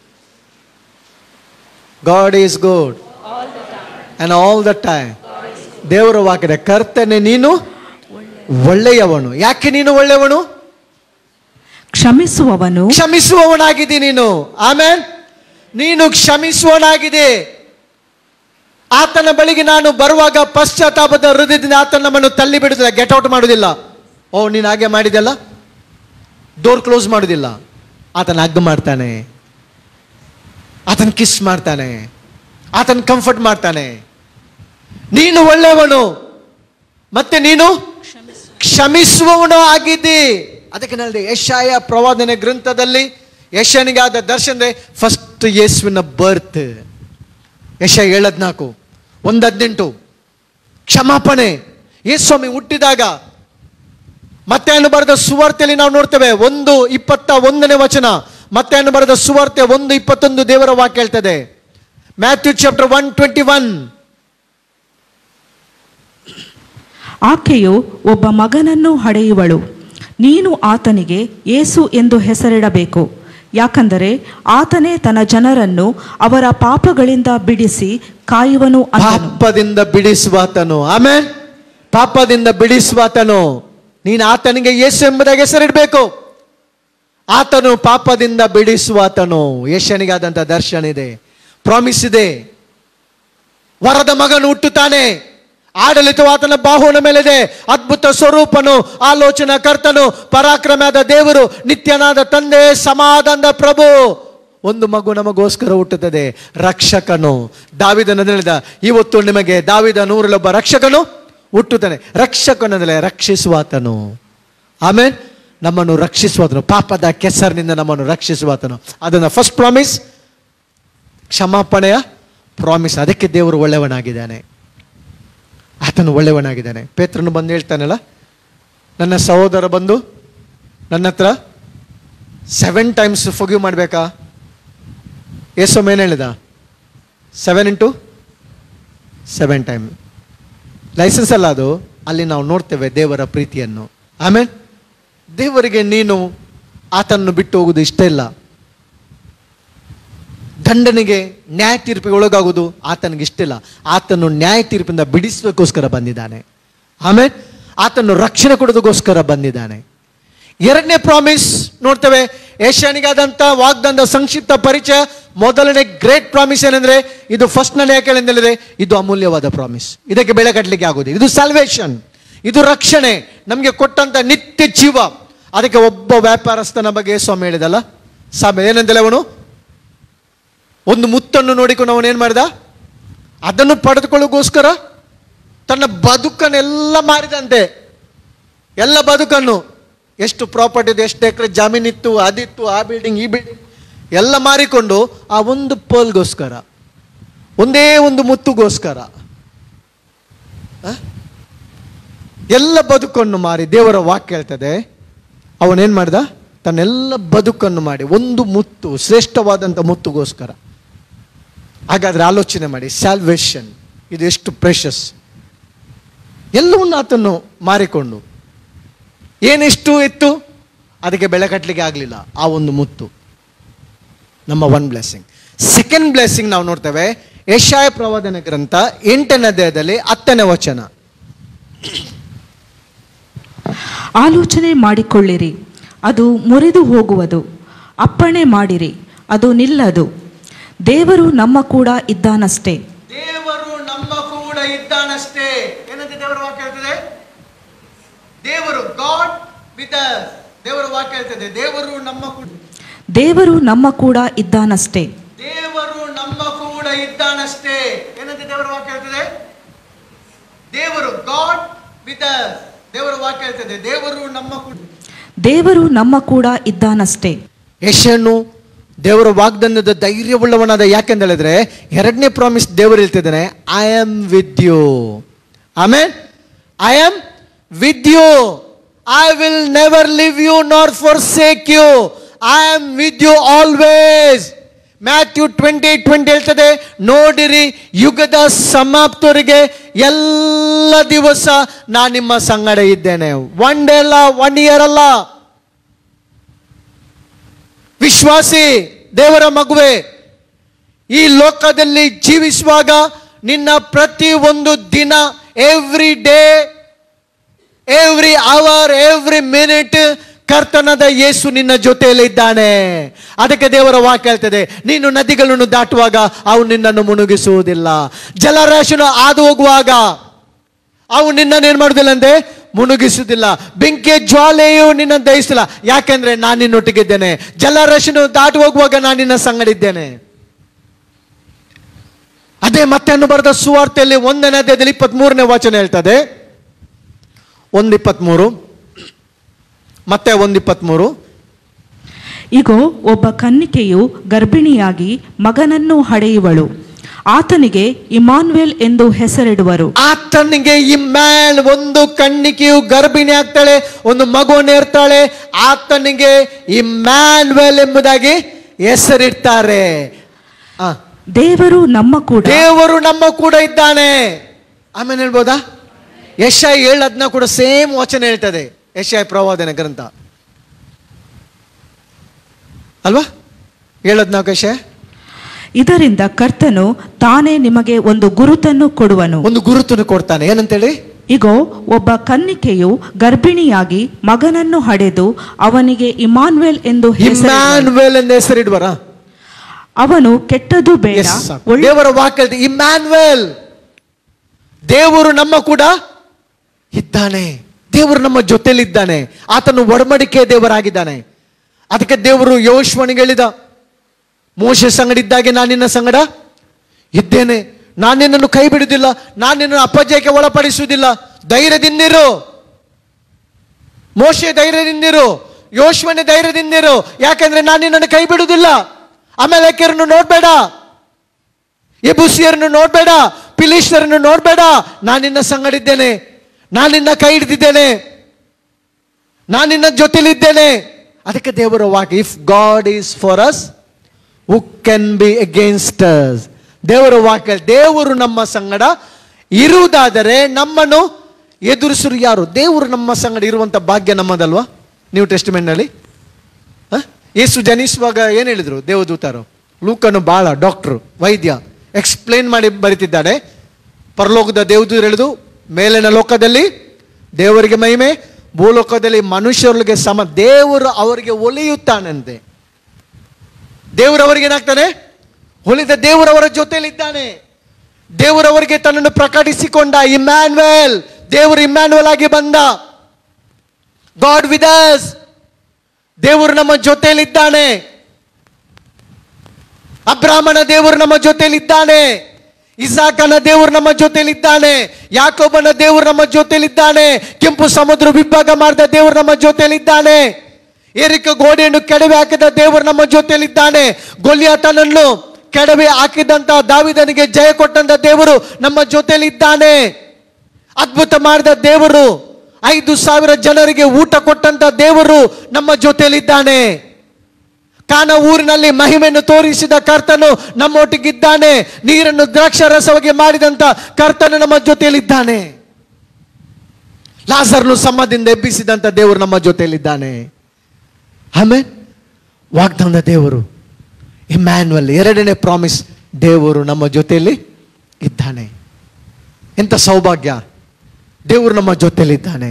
God is good and all the time. ದೇವರ ವಾಕ್ಯದ ಕರ್ತನೆ ನೀನು ಒಳ್ಳೆಯವನು. ಯಾಕೆ ನೀನು ಒಳ್ಳೆಯವನು? ಕ್ಷಮಿಸುವವನು. ಕ್ಷಮಿಸುವವನಾಗಿದ್ದಿ ನೀನು. ಆಮೇಲೆ ನೀನು ಕ್ಷಮಿಸುವವನಾಗಿದೆ. ಆತನ ಬಳಿಗೆ ನಾನು ಬರುವಾಗ ಪಶ್ಚಾತ್ತಾಪದ ಹೃದಯದಿಂದ ಆತನ ನಮ್ಮನ್ನು ತಳ್ಳಿ ಬಿಡುದಿಲ್ಲ, ಗೆಟ್ ಔಟ್ ಮಾಡುವುದಿಲ್ಲ. ಓ ನೀನು ಹಾಗೆ ಮಾಡಿದೆಲ್ಲ, ಡೋರ್ ಕ್ಲೋಸ್ ಮಾಡುವುದಿಲ್ಲ. ಆತನ ಹಗ್ ಮಾಡ್ತಾನೆ, ಆತನ ಕಿಸ್ ಮಾಡ್ತಾನೆ, ಆತನ ಕಂಫರ್ಟ್ ಮಾಡ್ತಾನೆ. ನೀನು ಒಳ್ಳೆಯವನು ಮತ್ತೆ ನೀನು ಕ್ಷಮಿಸುವವನು ಆಗಿದ್ದಿ. ಅದಕ್ಕೆ ಹೇಳಿದೆ ಯೆಶಾಯ ಪ್ರವಾದನೆ ಗ್ರಂಥದಲ್ಲಿ ಯೆಶಾಯನಿಗಾದ ದರ್ಶನ ಫಸ್ಟ್ ಯೇಸುವಿನ ಬರ್ತ್. ಯೆಶಾಯ 7:14, 1:18 ಕ್ಷಮಾಪಣೆ. ಯೇಸು ಸ್ವಾಮಿ ಹುಟ್ಟಿದಾಗ ಮತ್ತಾಯನು ಬರೆದ ಸುವಾರ್ತೆಯಲ್ಲಿ ನಾವು ನೋಡ್ತೇವೆ 1:21ನೇ ವಚನ. ಮತ್ತಾಯನು ಬರೆದ ಸುವಾರ್ತೆ 1:21 ದೇವರ ವಾಕ್ಯ ಹೇಳ್ತದೆ. Matthew chapter 1:21. ಆಕೆಯು ಒಬ್ಬ ಮಗನನ್ನು ಹಡೆಯುವಳು, ನೀನು ಆತನಿಗೆ ಯೇಸು ಎಂದು ಹೆಸರಿಡಬೇಕು, ಯಾಕಂದರೆ ಆತನೇ ತನ್ನ ಜನರನ್ನು ಅವರ ಪಾಪಗಳಿಂದ ಬಿಡಿಸಿ ಕಾಯುವನು. ಪಾಪದಿಂದ ಬಿಡಿಸುವಾತನು. ಆಮೇಲೆ ಪಾಪದಿಂದ ಬಿಡಿಸುವಾತನು. ನೀನು ಆತನಿಗೆ ಯೇಸು ಎಂಬುದಾಗಿ ಹೆಸರಿಡಬೇಕು. ಆತನು ಪಾಪದಿಂದ ಬಿಡಿಸುವಾತನು. ಯೇಸನಿಗಾದಂಥ ದರ್ಶನ ಇದೆ, ಪ್ರಾಮಿಸ್ ಇದೆ. ವರದ ಮಗನು ಹುಟ್ಟುತ್ತಾನೆ, ಆಡಳಿತವು ಆತನ ಬಾಹುವಿನ ಮೇಲಿದೆ. ಅದ್ಭುತ ಸ್ವರೂಪನು, ಆಲೋಚನಾ ಕರ್ತನು, ಪರಾಕ್ರಮದ ದೇವರು, ನಿತ್ಯನಾದ ತಂದೆ, ಸಮಾಧಾನದ ಪ್ರಭು. ಒಂದು ಮಗು ನಮಗೋಸ್ಕರ ಹುಟ್ಟುತ್ತದೆ, ರಕ್ಷಕನು. ದಾವೀದನು ಹೇಳಿದ, ಇವತ್ತು ನಿಮಗೆ ದಾವೀದನ ಊರಲ್ಲೊಬ್ಬ ರಕ್ಷಕನು ಹುಟ್ಟುತ್ತಾನೆ. ರಕ್ಷಕನಂದರೆ ರಕ್ಷಿಸುವಾತನು. ಆಮೇಲೆ ನಮ್ಮನ್ನು ರಕ್ಷಿಸುವಾತನು, ಪಾಪದ ಕೆಸರಿನಿಂದ ನಮ್ಮನ್ನು ರಕ್ಷಿಸುವಾತನು. ಅದನ್ನು ಫಸ್ಟ್ ಪ್ರಾಮಿಸ್, ಕ್ಷಮಾಪಣೆಯ ಪ್ರಾಮಿಸ್. ಅದಕ್ಕೆ ದೇವರು ಒಳ್ಳೆಯವನಾಗಿದ್ದಾನೆ, ಆತನು ಒಳ್ಳೆಯವನಾಗಿದ್ದಾನೆ. ಪೇತ್ರನು ಬಂದು ಹೇಳ್ತಾನಲ್ಲ, ನನ್ನ ಸಹೋದರ ಬಂದು ನನ್ನ ಹತ್ರ 7 times ಫಾರ್ಗಿವ್ ಮಾಡಬೇಕಾ? ಯೇಸು ಏನು ಹೇಳಿದ? 7 into 7 times. ಲೈಸೆನ್ಸ್ ಅಲ್ಲ ಅದು. ಅಲ್ಲಿ ನಾವು ನೋಡ್ತೇವೆ ದೇವರ ಪ್ರೀತಿಯನ್ನು. ಆಮೇಲೆ ದೇವರಿಗೆ ನೀನು ಆತನನ್ನು ಬಿಟ್ಟು ಹೋಗುವುದು ಇಷ್ಟ ಇಲ್ಲ. ದಂಡನೆಗೆ, ನ್ಯಾಯ ತೀರ್ಪಿಗೆ ಒಳಗಾಗುವುದು ಆತನಿಗೆ ಇಷ್ಟ ಇಲ್ಲ. ಆತನು ನ್ಯಾಯ ತೀರ್ಪಿಂದ ಬಿಡಿಸೋಕ್ಕೋಸ್ಕರ ಬಂದಿದ್ದಾನೆ. ಆಮೇಲೆ ಆತನು ರಕ್ಷಣೆ ಕೊಡೋದಕ್ಕೋಸ್ಕರ ಬಂದಿದ್ದಾನೆ. ಎರಡನೇ ಪ್ರಾಮಿಸ್ ನೋಡ್ತೇವೆ, ಏಷ್ಯಾನಿಗಾದಂಥ ವಾಗ್ದಾನದ ಸಂಕ್ಷಿಪ್ತ ಪರಿಚಯ. ಮೊದಲನೇ ಗ್ರೇಟ್ ಪ್ರಾಮಿಸ್ ಏನಂದ್ರೆ, ಇದು ಫಸ್ಟ್ ನಲ್ಲಿ ಯಾಕೆ ಹೇಳಿದೆ, ಇದು ಅಮೂಲ್ಯವಾದ ಪ್ರಾಮಿಸ್, ಇದಕ್ಕೆ ಬೆಲೆ ಕಟ್ಟಲಿಕ್ಕೆ ಆಗುವುದು. ಇದು ಸಾಲ್ವೇಷನ್, ಇದು ರಕ್ಷಣೆ, ನಮಗೆ ಕೊಟ್ಟಂತ ನಿತ್ಯ ಜೀವ. ಅದಕ್ಕೆ ಒಬ್ಬ ವ್ಯಾಪಾರಸ್ಥನ ಬಗ್ಗೆ ಸ್ವಾಮಿ ಹೇಳಿದಲ್ಲ, ಸ್ವಾಮಿ ಏನಂತಲೇ, ಅವನು ಒಂದು ಮುತ್ತನ್ನು ನೋಡಿಕೊಂಡು ಅವನು ಏನು ಮಾಡಿದ, ಅದನ್ನು ಪಡೆದುಕೊಳ್ಳೋಕ್ಕೋಸ್ಕರ ತನ್ನ ಬದುಕನ್ನೆಲ್ಲ ಮಾರಿದಂತೆ. ಎಲ್ಲ ಬದುಕನ್ನು, ಎಷ್ಟು ಪ್ರಾಪರ್ಟಿ ಇದೆ, ಎಷ್ಟು ಎಕರೆ ಜಮೀನಿತ್ತು, ಅದಿತ್ತು, ಆ ಬಿಲ್ಡಿಂಗ್ ಈ ಬಿಲ್ಡಿಂಗ್ ಎಲ್ಲ ಮಾರಿಕೊಂಡು ಆ ಒಂದು ಪೋಲ್ಗೋಸ್ಕರ, ಒಂದೇ ಒಂದು ಮುತ್ತುಗೋಸ್ಕರ ಎಲ್ಲ ಬದುಕನ್ನು ಮಾರಿ, ದೇವರ ವಾಕ್ಯ ಹೇಳ್ತದೆ, ಅವನೇನು ಮಾಡಿದ, ತನ್ನೆಲ್ಲ ಬದುಕನ್ನು ಮಾಡಿ ಒಂದು ಮುತ್ತು, ಶ್ರೇಷ್ಠವಾದಂಥ ಮುತ್ತುಗೋಸ್ಕರ. ಹಾಗಾದರೆ ಆಲೋಚನೆ ಮಾಡಿ, ಸ್ಯಾಲ್ವೇಷನ್ ಇದು ಎಷ್ಟು ಪ್ರೆಷಸ್. ಎಲ್ಲವನ್ನು ಆತನ್ನು ಮಾರಿಕೊಂಡು ಏನೆಷ್ಟು ಇತ್ತು, ಅದಕ್ಕೆ ಬೆಲೆ ಕಟ್ಟಲಿಕ್ಕೆ ಆಗಲಿಲ್ಲ ಆ ಒಂದು ಮುತ್ತು. ನಮ್ಮ ಒನ್ ಬ್ಲೆಸ್ಸಿಂಗ್. ಸೆಕೆಂಡ್ ಬ್ಲೆಸ್ಸಿಂಗ್ ನಾವು ನೋಡ್ತೇವೆ, ಯೆಶಾಯ ಪ್ರವಾದನ ಗ್ರಂಥ 8ನೇ ಅಧ್ಯಾಯದಲ್ಲಿ 10ನೇ ವಚನ. ಆಲೋಚನೆ ಮಾಡಿಕೊಳ್ಳಿರಿ, ಅದು ಮುರಿದು ಹೋಗುವುದು. ಅಪ್ಪಣೆ ಮಾಡಿರಿ, ಅದು ನಿಲ್ಲದು. ದೇವರು ನಮ್ಮ ಕೂಡ ಇದ್ದಾನಷ್ಟೇ. ದೇವರು ನಮ್ಮ ಕೂಡ ಇದ್ದಾನಷ್ಟೇ. ಏನಂತ ದೇವರ ವಾಕ್ಯ ಹೇಳ್ತದೆ? ದೇವರು, ಗಾಡ್ ವಿತ್ ಅಸ್. ದೇವರ ವಾಕ್ಯ ಹೇಳ್ತದೆ, ದೇವರು ನಮ್ಮ ಕೂಡ, ದೇವರು ನಮ್ಮ ಕೂಡ ಇದ್ದಾನಷ್ಟೇ. ದೇವರು ನಮ್ಮ ಕೂಡ ಇದ್ದಾನಷ್ಟೇ. ಏನಂತ ದೇವರ ವಾಕ್ಯ ಹೇಳ್ತದೆ? ದೇವರು, ಗಾಡ್ ವಿತ್ ಅಸ್. ದೇವರ ವಾಕ್ಯ ಹೇಳ್ತದೆ, ದೇವರು ನಮ್ಮ ಕೂಡ, ದೇವರು ನಮ್ಮ ಕೂಡ ಇದ್ದಾನಷ್ಟೇ. ಯೆಶಾಯನು ದೇವರ ವಾಗ್ದಾನದ ಧೈರ್ಯವುಳ್ಳವನಾದ. ಯಾಕೆಂತ ಹೇಳಿದ್ರೆ, ಎರಡನೇ ಪ್ರಾಮಿಸ್ ದೇವರು ಹೇಳ್ತಿದ್ದಾನೆ, I am with you. Amen, I am with you. I will never leave you nor forsake you. I am with you always. Matthew 20:20 ಹೇಳ್ತದೆ, ನೋಡಿರಿ, ಯುಗದ ಸಮಾಪ್ತರಿಗೆ ಎಲ್ಲ ದಿವಸ ನಾನು ನಿಮ್ಮ ಸಂಗಡ ಇದ್ದೇನೆ. 1 day ಅಲ್ಲ, 1 year ಅಲ್ಲ. ವಿಶ್ವಾಸಿ, ದೇವರ ಮಗುವೆ, ಈ ಲೋಕದಲ್ಲಿ ಜೀವಿಸುವಾಗ ನಿನ್ನ ಪ್ರತಿ ಒಂದು ದಿನ, every day, every hour, every minute ಕರ್ತನಾದ ಯೇಸು ನಿನ್ನ ಜೊತೆಯಲ್ಲಿ ಇದ್ದಾನೆ. ಅದಕ್ಕೆ ದೇವರ ವಾಕ್ಯ ಹೇಳ್ತದೆ, ನೀನು ನದಿಗಳನ್ನು ದಾಟುವಾಗ ಅವು ನಿನ್ನನ್ನು ಮುಳುಗಿಸುವುದಿಲ್ಲ, ಜಲರಾಶಿಯನ್ನು ಹಾದು ಹೋಗುವಾಗ ಅವು ನಿನ್ನನ್ನು ಏನು ಮಾಡುವುದಿಲ್ಲ ಅಂದ್ರೆ ಮುಳುಗಿಸುವುದಿಲ್ಲ, ಬೆಂಕಿಯ ಜ್ವಾಲೆಯು ನಿನ್ನ ದಹಿಸಿಲ್ಲ. ಯಾಕೆಂದ್ರೆ ನಾನು ನಿನ್ನೊಟ್ಟಿಗಿದ್ದೇನೆ. ಜಲರಾಶಿಯನ್ನು ದಾಟು ಹೋಗುವಾಗ ನಾನು ನಿನ್ನ ಸಂಗಡಿದ್ದೇನೆ. ಅದೇ ಮತ್ತೇನು ಬರೆದ ಸುವಾರ್ತೆಯಲ್ಲಿ 1ನೇ ಅಧ್ಯಾಯದಲ್ಲಿ 23ನೇ ವಚನ ಹೇಳ್ತದೆ. 1:23, ಮತ್ತೆ 1:23. ಇಗೋ, ಒಬ್ಬ ಕನ್ನಿಕೆಯು ಗರ್ಭಿಣಿಯಾಗಿ ಮಗನನ್ನು ಹಡೆಯುವಳು. ಆತನಿಗೆ ಇಮಾನ್ವೇಲ್ ಎಂದು ಹೆಸರಿಡುವರು. ಆತನಿಗೆ ಇಮ್ಯಾನ್, ಒಂದು ಕನ್ನಿಕೆಯು ಗರ್ಭಿಣಿ ಆಗ್ತಾಳೆ, ಒಂದು ಮಗುವನ್ನು ಇರ್ತಾಳೆ. ಆತನಿಗೆ ಇಮ್ಯಾನ್ವೇಲ್ ಎಂಬುದಾಗಿ ಹೆಸರಿಡ್ತಾರೆ. ದೇವರು ನಮ್ಮ ಕೂಡ, ದೇವರು ನಮ್ಮ ಕೂಡ ಇದ್ದಾನೆ. ಆಮೇಲೆ ಹೇಳ್ಬೋದಾ? ಯೆಶಾಯ 7:10 ಕೂಡ ಸೇಮ್ ವಚನ ಹೇಳ್ತದೆ. ಯೆಶಾಯ ಪ್ರವಾದನ ಗ್ರಂಥ ಅಲ್ವಾ? 7:14 ಯೆಶಾಯ. ಇದರಿಂದ ಕರ್ತನು ತಾನೇ ನಿಮಗೆ ಒಂದು ಗುರುತನ್ನು ಕೊಡುವನು. ಒಂದು ಗುರುತನ್ನು ಕೊಡ್ತಾನೆ. ಏನಂತೇಳಿ? ಇಗೋ, ಒಬ್ಬ ಕನ್ನಿಕೆಯು ಗರ್ಭಿಣಿಯಾಗಿ ಮಗನನ್ನು ಹಡೆದು ಅವನಿಗೆ ಇಮಾನ್ವೇಲ್ ಎಂದು ಹೆಸರಿಡುವರ. ಅವನು ಕೆಟ್ಟದು ಬೇಡ, ದೇವರ ವಾಕ್ಯ ಇಮ್ಯಾನ್ವೇಲ್, ದೇವರು ನಮ್ಮ ಕೂಡ ಇದ್ದಾನೆ. ದೇವರು ನಮ್ಮ ಜೊತೆಲಿದ್ದಾನೆ. ಆತನು ಒಡಂಬಡಿಕೆಯ ದೇವರಾಗಿದ್ದಾನೆ. ಅದಕ್ಕೆ ದೇವರು ಯೆಹೋಶುವನಿಗೆ ಹೇಳಿದ, ಮೋಶೆ ಸಂಗಡ ಇದ್ದಾಗೆ ನಾನು ನಿನ್ನ ಸಂಗಡ ಇದ್ದೇನೆ, ನಾನು ನಿನ್ನನ್ನು ಕೈ ಬಿಡುವುದಿಲ್ಲ, ನಾನು ನಿನ್ನನ್ನು ಅಪಜಯಕ್ಕೆ ಒಳಪಡಿಸುವುದಿಲ್ಲ. ಧೈರ್ಯದಿಂದಿರು ಮೋಶೆ, ಧೈರ್ಯದಿಂದಿರು ಯೆಹೋಶುವನೇ, ಧೈರ್ಯದಿಂದಿರು, ಯಾಕಂದ್ರೆ ನಾನು ನಿನ್ನನ್ನು ಕೈ ಬಿಡುವುದಿಲ್ಲ. ಅಮಾಲೇಕ್ಯರನ್ನು ನೋಡ್ಬೇಡ, ಯೆಬೂಸಿಯರನ್ನು ನೋಡ್ಬೇಡ, ಫಿಲಿಷ್ಟಿಯರನ್ನು ನೋಡ್ಬೇಡ, ನಾನು ನಿನ್ನ ಸಂಗಡ ಇದ್ದೇನೆ, ನಾನು ನಿನ್ನ ಕೈ ಹಿಡಿದಿದ್ದೇನೆ, ನಾನು ನಿನ್ನ ಜೊತೆಲಿದ್ದೇನೆ. ಅದಕ್ಕೆ ದೇವರ ವಾಕ್ಯ, if God is for us who can be against us. ದೇವರ ವಾಕ್ಯ, ದೇವರು ನಮ್ಮ ಸಂಗಡ ಇರುವುದಾದರೆ ನಮ್ಮನ್ನು ಎದುರಿಸರು ಯಾರು? ದೇವರು ನಮ್ಮ ಸಂಗಡ ಇರುವಂತ ಭಾಗ್ಯ ನಮ್ಮದಲ್ವಾ? ನ್ಯೂ ಟೆಸ್ಟಿಮೆಂಟ್ನಲ್ಲಿ ಯೇಸು ಜನಿಸುವಾಗ ಏನು ಹೇಳಿದ್ರು ದೇವದೂತರು? ಲೂಕನು ಬಹಳ ಡಾಕ್ಟ್ರು, ವೈದ್ಯ, ಎಕ್ಸ್ಪ್ಲೇನ್ ಮಾಡಿ ಬರೀತಿದ್ದಾನೆ. ಪರಲೋಕದ ದೇವದೂತರು ಹೇಳಿದು, ಮೇಲಿನ ಲೋಕದಲ್ಲಿ ದೇವರಿಗೆ ಮಹಿಮೆ, ಭೂಲೋಕದಲ್ಲಿ ಮನುಷ್ಯರಿಗೆ ಸಮ. ದೇವರು ಅವರಿಗೆ ಒಲಿಯುತ್ತಾನಂತೆ. ದೇವರು ಅವರಿಗೆ ಏನಾಗ್ತಾನೆ? ಒಲಿದ. ದೇವರವರ ಜೊತೆಯಲ್ಲಿದ್ದಾನೆ. ದೇವರವರಿಗೆ ತನ್ನನ್ನು ಪ್ರಕಟಿಸಿಕೊಂಡ. ಇಮ್ಯಾನ್ಯುಯಲ್, ದೇವರು ಇಮ್ಯಾನ್ಯುಯಲ್ ಆಗಿ ಬಂದ. ಗಾಡ್ ವಿತ್ ಅಸ್, ದೇವರು ನಮ್ಮ ಜೊತೆಯಲ್ಲಿದ್ದಾನೆ. ಅಬ್ರಾಹ್ಮನ ದೇವರು ನಮ್ಮ ಜೊತೆಯಲ್ಲಿದ್ದಾನೆ. ಇಸಾಕನ ದೇವರು ನಮ್ಮ ಜೊತೆಯಲ್ಲಿದ್ದಾನೆ. ಯಾಕೋಬನ ದೇವರು ನಮ್ಮ ಜೊತೆಯಲ್ಲಿದ್ದಾನೆ. ಕೆಂಪು ಸಮುದ್ರ ವಿಭಾಗ ಮಾಡಿದ ದೇವರು ನಮ್ಮ ಜೊತೆಯಲ್ಲಿದ್ದಾನೆ. ಏರಿಕ ಗೋಡೆಯನ್ನು ಕೆಡವೆ ಹಾಕಿದ ದೇವರು ನಮ್ಮ ಜೊತೆಯಲ್ಲಿದ್ದಾನೆ. ಗೊಲಿಯಾತನನ್ನು ಕೆಡವೆ ಹಾಕಿದಂತ ದಾವೀದನಿಗೆ ಜಯ ಕೊಟ್ಟಂತ ದೇವರು ನಮ್ಮ ಜೊತೆಯಲ್ಲಿದ್ದಾನೆ. ಅದ್ಭುತ ಮಾಡಿದ ದೇವರು, 5,000 ಜನರಿಗೆ ಊಟ ಕೊಟ್ಟಂತ ದೇವರು ನಮ್ಮ ಜೊತೆಯಲ್ಲಿದ್ದಾನೆ. ಕಾನ ಊರಿನಲ್ಲಿ ಮಹಿಮೆಯನ್ನು ತೋರಿಸಿದ ಕರ್ತನು ನಮ್ಮೊಟ್ಟಿಗಿದ್ದಾನೆ. ನೀರನ್ನು ದ್ರಾಕ್ಷಾರಸವಾಗಿ ಮಾಡಿದಂತ ಕರ್ತನು ನಮ್ಮ ಜೊತೆಯಲ್ಲಿದ್ದಾನೆ. ಲಾಜರನು ಸಮಾಧಿಯಿಂದ ಎಬ್ಬಿಸಿದಂತ ದೇವರು ನಮ್ಮ ಜೊತೆಯಲ್ಲಿದ್ದಾನೆ. ಆಮೇಲೆ ವಾಗ್ದಾನದ ದೇವರು ಇಮ್ಯಾನ್ಯುಯಲ್, 2ನೇ ಪ್ರಾಮಿಸ್, ದೇವರು ನಮ್ಮ ಜೊತೆಯಲ್ಲಿ ಇದ್ದಾನೆ. ಎಂತ ಸೌಭಾಗ್ಯ! ದೇವರು ನಮ್ಮ ಜೊತೆಯಲ್ಲಿದ್ದಾನೆ.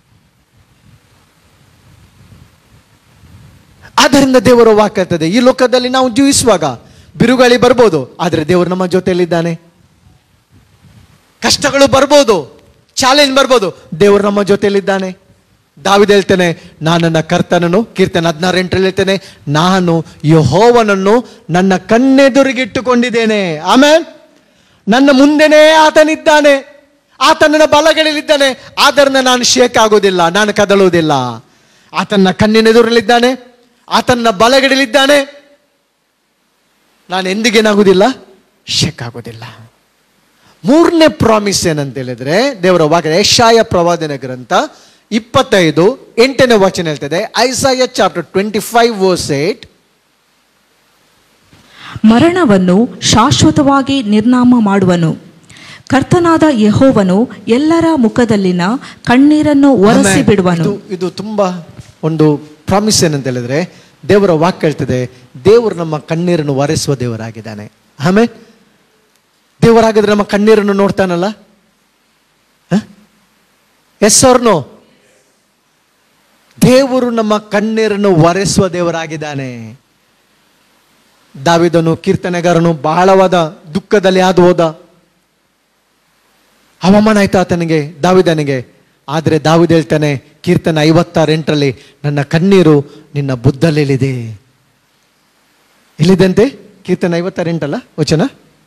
ಆದ್ದರಿಂದ ದೇವರ ವಾಕ್ಯ ಇರ್ತದೆ, ಈ ಲೋಕದಲ್ಲಿ ನಾವು ಜೀವಿಸುವಾಗ ಬಿರುಗಾಳಿ ಬರ್ಬೋದು, ಆದರೆ ದೇವರು ನಮ್ಮ ಜೊತೆಯಲ್ಲಿದ್ದಾನೆ. ಕಷ್ಟಗಳು ಬರ್ಬೋದು, ಚಾಲೆಂಜ್ ಬರ್ಬೋದು, ದೇವರು ನಮ್ಮ ಜೊತೆಯಲ್ಲಿದ್ದಾನೆ. ದಾವೀದ ಹೇಳ್ತಾನೆ, ನಾನು ನನ್ನ ಕರ್ತನನ್ನು, ಕೀರ್ತನೆ 16:8 ಹೇಳ್ತಾನೆ, ನಾನು ಯೆಹೋವನನ್ನು ನನ್ನ ಕಣ್ಣೆದುರಿಗಿಟ್ಟುಕೊಂಡಿದ್ದೇನೆ. ಆಮೇಲೆ ನನ್ನ ಮುಂದೆನೇ ಆತನಿದ್ದಾನೆ, ಆತ ನನ್ನ ಬಲಗಳಲ್ಲಿದ್ದಾನೆ, ಆದ್ದರಿಂದ ನಾನು ಶೇಕ್ ಆಗೋದಿಲ್ಲ, ನಾನು ಕದಲುವುದಿಲ್ಲ. ಆತನ ಕಣ್ಣಿನೆದುರಲ್ಲಿದ್ದಾನೆ, ಆತನ ಬಲಗಡೆಯಲ್ಲಿದ್ದಾನೆ, ನಾನು ಎಂದಿಗೇನಾಗುವುದಿಲ್ಲ, ಶೇಕ್ ಆಗೋದಿಲ್ಲ. 3ನೇ ಪ್ರಾಮಿಸ್ ಏನಂತ ಹೇಳಿದ್ರೆ, ದೇವರ ವಾಕ್ಯ ಯೆಶಾಯ ಪ್ರವಾದನ ಗ್ರಂಥ 25:8 ವಚನ ಹೇಳ್ತದೆ. ಐಸಾಯ ಚಾಪ್ಟರ್ 25:8, ಮರಣವನ್ನು ಶಾಶ್ವತವಾಗಿ ನಿರ್ನಾಮ ಮಾಡುವನು, ಕರ್ತನಾದ ಯೆಹೋವನು ಎಲ್ಲರ ಮುಖದಲ್ಲಿನ ಕಣ್ಣೀರನ್ನು ಒರೆಸಿ ಬಿಡುವನು. ಇದು ತುಂಬಾ ಒಂದು ಪ್ರಾಮಿಸ್ ಏನಂತ ಹೇಳಿದ್ರೆ, ದೇವರ ವಾಕ್ಯ ಹೇಳ್ತದೆ, ದೇವರು ನಮ್ಮ ಕಣ್ಣೀರನ್ನು ಒರೆಸುವ ದೇವರಾಗಿದ್ದಾನೆ. ಆಮೇಲೆ ದೇವರಾಗಿದ್ರೆ ನಮ್ಮ ಕಣ್ಣೀರನ್ನು ನೋಡ್ತಾನಲ್ಲ? S R no? ದೇವರು ನಮ್ಮ ಕಣ್ಣೀರನ್ನು ಒರೆಸುವ ದೇವರಾಗಿದ್ದಾನೆ. ದಾವೀದನು ಕೀರ್ತನೆಗಾರನು ಬಹಳವಾದ ದುಃಖದಲ್ಲಿ ಹಾದು ಹೋದ. ಅವಮಾನ ಆಯ್ತು ಆತನಿಗೆ, ದಾವೀದನಿಗೆ. ಆದರೆ ದಾವೀದ ಹೇಳ್ತಾನೆ ಕೀರ್ತನೆ 56:8, ನನ್ನ ಕಣ್ಣೀರು ನಿನ್ನ ಬುದ್ಧಲ್ಲಿದೆ. ಎಲ್ಲಿದಂತೆ? ಕೀರ್ತನೆ 56:8 ಅಲ್ಲ ವಚನ?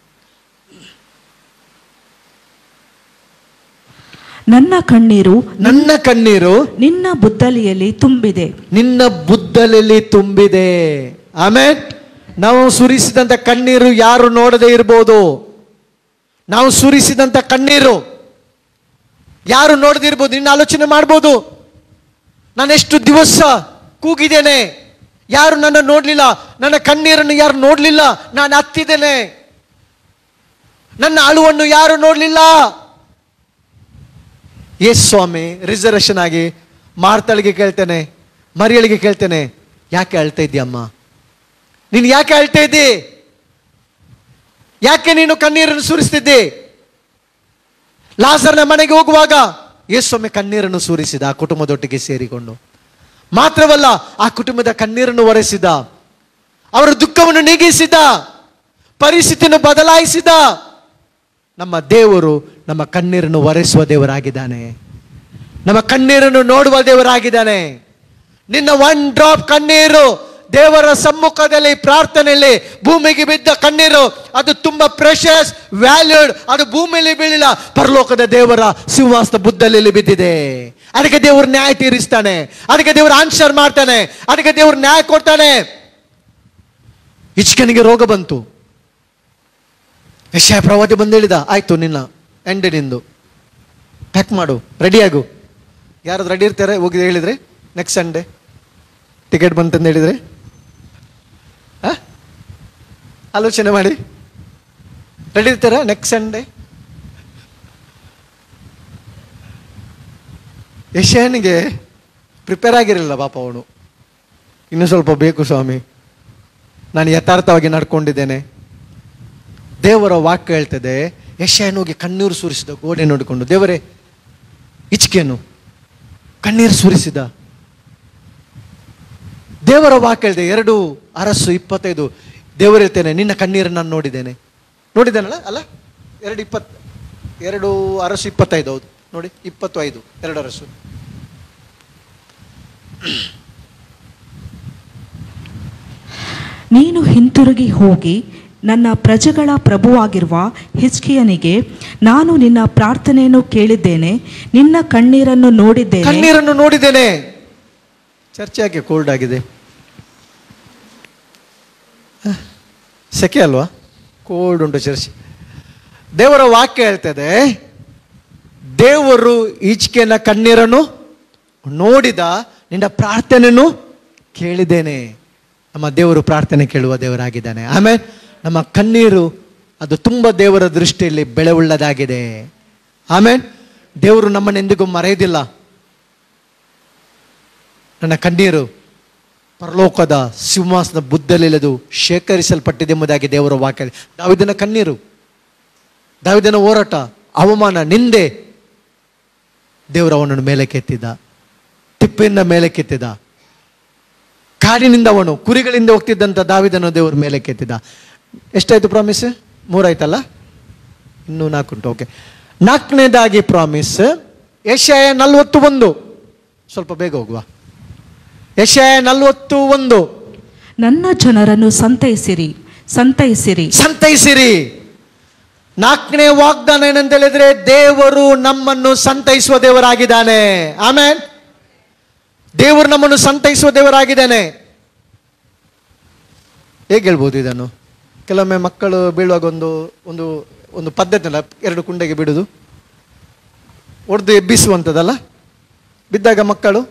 ನನ್ನ ಕಣ್ಣೀರು ನಿನ್ನ ಬುದ್ದಲಿಯಲ್ಲಿ ತುಂಬಿದೆ, ನಿನ್ನ ಬುದ್ದಲಿಯಲ್ಲಿ ತುಂಬಿದೆ. ಆಮೇಲೆ ನಾವು ಸುರಿಸಿದಂತ ಕಣ್ಣೀರು ಯಾರು ನೋಡದೆ ಇರಬಹುದು. ನಾವು ಸುರಿಸಿದಂತ ಕಣ್ಣೀರು ಯಾರು ನೋಡದೆ ಇರ್ಬೋದು. ನಿನ್ನ ಆಲೋಚನೆ ಮಾಡ್ಬೋದು, ನಾನು ಎಷ್ಟು ದಿವಸ ಕೂಗಿದ್ದೇನೆ, ಯಾರು ನನ್ನ ನೋಡ್ಲಿಲ್ಲ, ನನ್ನ ಕಣ್ಣೀರನ್ನು ಯಾರು ನೋಡ್ಲಿಲ್ಲ, ನಾನು ಹತ್ತಿದ್ದೇನೆ, ನನ್ನ ಅಳುವನ್ನು ಯಾರು ನೋಡ್ಲಿಲ್ಲ. ಯೇಸು ಸ್ವಾಮಿ ರಿಸರ್ವೇಷನ್ ಆಗಿ ಮಾರ್ತಳಿಗೆ ಕೇಳ್ತೇನೆ, ಮರಿಯಳಿಗೆ ಕೇಳ್ತೇನೆ, ಯಾಕೆ ಅಳ್ತಾ ಇದ್ದೀಯಮ್ಮ? ನೀನು ಯಾಕೆ ಅಳ್ತಾ ಇದ್ದಿ? ಯಾಕೆ ನೀನು ಕಣ್ಣೀರನ್ನು ಸುರಿಸ್ತಿದ್ದಿ? ಲಾಜರನ ಮನೆಗೆ ಹೋಗುವಾಗ ಯೇಸು ಸ್ವಾಮಿ ಕಣ್ಣೀರನ್ನು ಸುರಿಸಿದ ಆ ಕುಟುಂಬದೊಟ್ಟಿಗೆ ಸೇರಿಕೊಂಡು. ಮಾತ್ರವಲ್ಲ, ಆ ಕುಟುಂಬದ ಕಣ್ಣೀರನ್ನು ಒರೆಸಿದ, ಅವರ ದುಃಖವನ್ನು ನೀಗಿಸಿದ, ಪರಿಸ್ಥಿತಿಯನ್ನು ಬದಲಾಯಿಸಿದ. ನಮ್ಮ ದೇವರು ನಮ್ಮ ಕಣ್ಣೀರನ್ನು ಒರೆಸುವ ದೇವರಾಗಿದ್ದಾನೆ. ನಮ್ಮ ಕಣ್ಣೀರನ್ನು ನೋಡುವ ದೇವರಾಗಿದ್ದಾನೆ. ನಿನ್ನ 1 ಡ್ರಾಪ್ ಕಣ್ಣೀರು ದೇವರ ಸಮ್ಮುಖದಲ್ಲಿ ಪ್ರಾರ್ಥನೆಯಲ್ಲಿ ಭೂಮಿಗೆ ಬಿದ್ದ ಕಣ್ಣೀರು ಅದು ತುಂಬಾ ಪ್ರೆಷಸ್, ವ್ಯಾಲ್ಯೂಡ್. ಅದು ಭೂಮಿಯಲ್ಲಿ ಬೀಳಿಲ್ಲ, ಪರಲೋಕದ ದೇವರ ಸಿಂಹಾಸನ ಬುದ್ಧಲ್ಲಿ ಬಿದ್ದಿದೆ. ಅದಕ್ಕೆ ದೇವರು ನ್ಯಾಯ ತೀರಿಸ್ತಾನೆ, ಅದಕ್ಕೆ ದೇವರು ಆನ್ಸರ್ ಮಾಡ್ತಾನೆ, ಅದಕ್ಕೆ ದೇವರು ನ್ಯಾಯ ಕೊಡ್ತಾನೆ. ಹಿಜ್ಕೀಯನಿಗೆ ರೋಗ ಬಂತು. ಯೆಶಾಯ ಪ್ರವಾದಿ ಬಂದು ಹೇಳಿದ, ಆಯ್ತು ನಿನ್ನ ಎಂಡ್ ನಿಂದು, ಪ್ಯಾಕ್ ಮಾಡು, ರೆಡಿಯಾಗು. ಯಾರಾದ್ರು ರೆಡಿ ಇರ್ತಾರೆ ಹೋಗಿ ಹೇಳಿದ್ರೆ ನೆಕ್ಸ್ಟ್ ಸಂಡೇ ಟಿಕೆಟ್ ಬಂತಂದು ಹೇಳಿದ್ರೆ ಆಲೋಚನೆ ಮಾಡಿ ರೆಡಿ ಇರ್ತಾರ ನೆಕ್ಸ್ಟ್ ಸಂಡೇ? ಯೆಶಾಯನಿಗೆ ಪ್ರಿಪೇರ್ ಆಗಿರಲಿಲ್ಲ ಪಾಪ. ಅವನು ಇನ್ನೂ ಸ್ವಲ್ಪ ಬೇಕು ಸ್ವಾಮಿ, ನಾನು ಯಥಾರ್ಥವಾಗಿ ನಡ್ಕೊಂಡಿದ್ದೇನೆ. ದೇವರ ವಾಕ್ಯ ಹೇಳ್ತದೆ, ಯೆಶಾಯನಿಗೆ ಕಣ್ಣೀರು ಸುರಿಸಿದ ಗೋಡೆ ನೋಡಿಕೊಂಡು ದೇವರೇ ಹಿಜ್ಕೀಯನು ಕಣ್ಣೀರು ಸುರಿಸಿದ. ದೇವರ ವಾಕ್ಯ ಹೇಳಿದೆ 2:25 ದೇವರು ಹೇಳ್ತೇನೆ, ನಿನ್ನ ಕಣ್ಣೀರನ್ನು ನಾನು ನೋಡಿದ್ದೇನಲ್ಲ ಅಲ್ಲ, 2:25 ಹೌದು ನೋಡಿ, 25 2 ನೀನು ಹಿಂತಿರುಗಿ ಹೋಗಿ ನನ್ನ ಪ್ರಜೆಗಳ ಪ್ರಭುವಾಗಿರುವ ಹಿಜ್ಕೀಯನಿಗೆ, ನಾನು ನಿನ್ನ ಪ್ರಾರ್ಥನೆಯನ್ನು ಕೇಳಿದ್ದೇನೆ, ನಿನ್ನ ಕಣ್ಣೀರನ್ನು ನೋಡಿದ್ದೇನೆ. ಚರ್ಚೆ ಯಾಕೆ ಕೋಲ್ಡ್ ಆಗಿದೆ? ಸೆಕೆ ಅಲ್ವಾ? ಕೋಲ್ಡ್ ಉಂಟು ಚರ್ಚೆ. ದೇವರ ವಾಕ್ಯ ಹೇಳ್ತದೆ, ದೇವರು ಹಿಜ್ಕೀಯನ ಕಣ್ಣೀರನ್ನು ನೋಡಿದ, ನಿನ್ನ ಪ್ರಾರ್ಥನೆಯನ್ನು ಕೇಳಿದ್ದೇನೆ. ನಮ್ಮ ದೇವರು ಪ್ರಾರ್ಥನೆ ಕೇಳುವ ದೇವರಾಗಿದ್ದಾನೆ. ಆಮೇಲೆ ನಮ್ಮ ಕಣ್ಣೀರು ಅದು ತುಂಬ ದೇವರ ದೃಷ್ಟಿಯಲ್ಲಿ ಬೆಲೆ ಉಳ್ಳದಾಗಿದೆ. ಆಮೇಲೆ ದೇವರು ನಮ್ಮನ್ನೆಂದಿಗೂ ಮರೆಯುವುದಿಲ್ಲ. ನನ್ನ ಕಣ್ಣೀರು ಪರಲೋಕದ ಸಿಂಹಾಸನ ಬುದ್ಧಲಿಲ್ಲದು ಶೇಖರಿಸಲ್ಪಟ್ಟಿದೆಂಬುದಾಗಿ ದೇವರ ವಾಕ್ಯ. ದಾವೀದನ ಕಣ್ಣೀರು, ದಾವೀದನ ಹೋರಾಟ, ಅವಮಾನ, ನಿಂದೆ, ದೇವರು ಅವನನ್ನು ಮೇಲೆ ಕೆತ್ತಿದ, ತಿಪ್ಪೆಯಿಂದ ಮೇಲೆ ಕೆತ್ತಿದ. ಕಾಡಿನಿಂದ ಅವನು ಕುರಿಗಳಿಂದ ಹೋಗ್ತಿದ್ದಂಥ ದಾವೀದನ ದೇವರು ಮೇಲೆ ಕೆತ್ತಿದ. ಎಷ್ಟಾಯ್ತು ಪ್ರಾಮಿಸ್? 3 ಆಯ್ತಲ್ಲ, ಇನ್ನೂ 4 ಉಂಟು. ಓಕೆ, 4ನೇದಾಗಿ ಪ್ರಾಮಿಸ್ ಯೆಶಾಯ 41. ಸ್ವಲ್ಪ ಬೇಗ ಹೋಗುವ. ಯೆಶಾಯ 41. ನನ್ನ ಜನರನ್ನು ಸಂತೈಸಿರಿ. 4ನೇ ವಾಗ್ದಾನ ಏನಂತ ಹೇಳಿದ್ರೆ, ದೇವರು ನಮ್ಮನ್ನು ಸಂತೈಸುವ ದೇವರಾಗಿದ್ದಾನೆ. ಆಮೇಲೆ ದೇವರು ನಮ್ಮನ್ನು ಸಂತೈಸುವ ದೇವರಾಗಿದ್ದಾನೆ. ಹೇಗೆ ಹೇಳ್ಬೋದು ಇದನ್ನು? ಕೆಲವೊಮ್ಮೆ ಮಕ್ಕಳು ಬೀಳುವಾಗ ಒಂದು ಒಂದು ಪದ್ಧತಿ ಅಲ್ಲ, 2 ಕುಂಡೆಗೆ ಬಿಡುವುದು, ಒಡೆದು ಎಬ್ಬಿಸುವಂಥದ್ದಲ್ಲ, ಬಿದ್ದಾಗ ಮಕ್ಕಳು.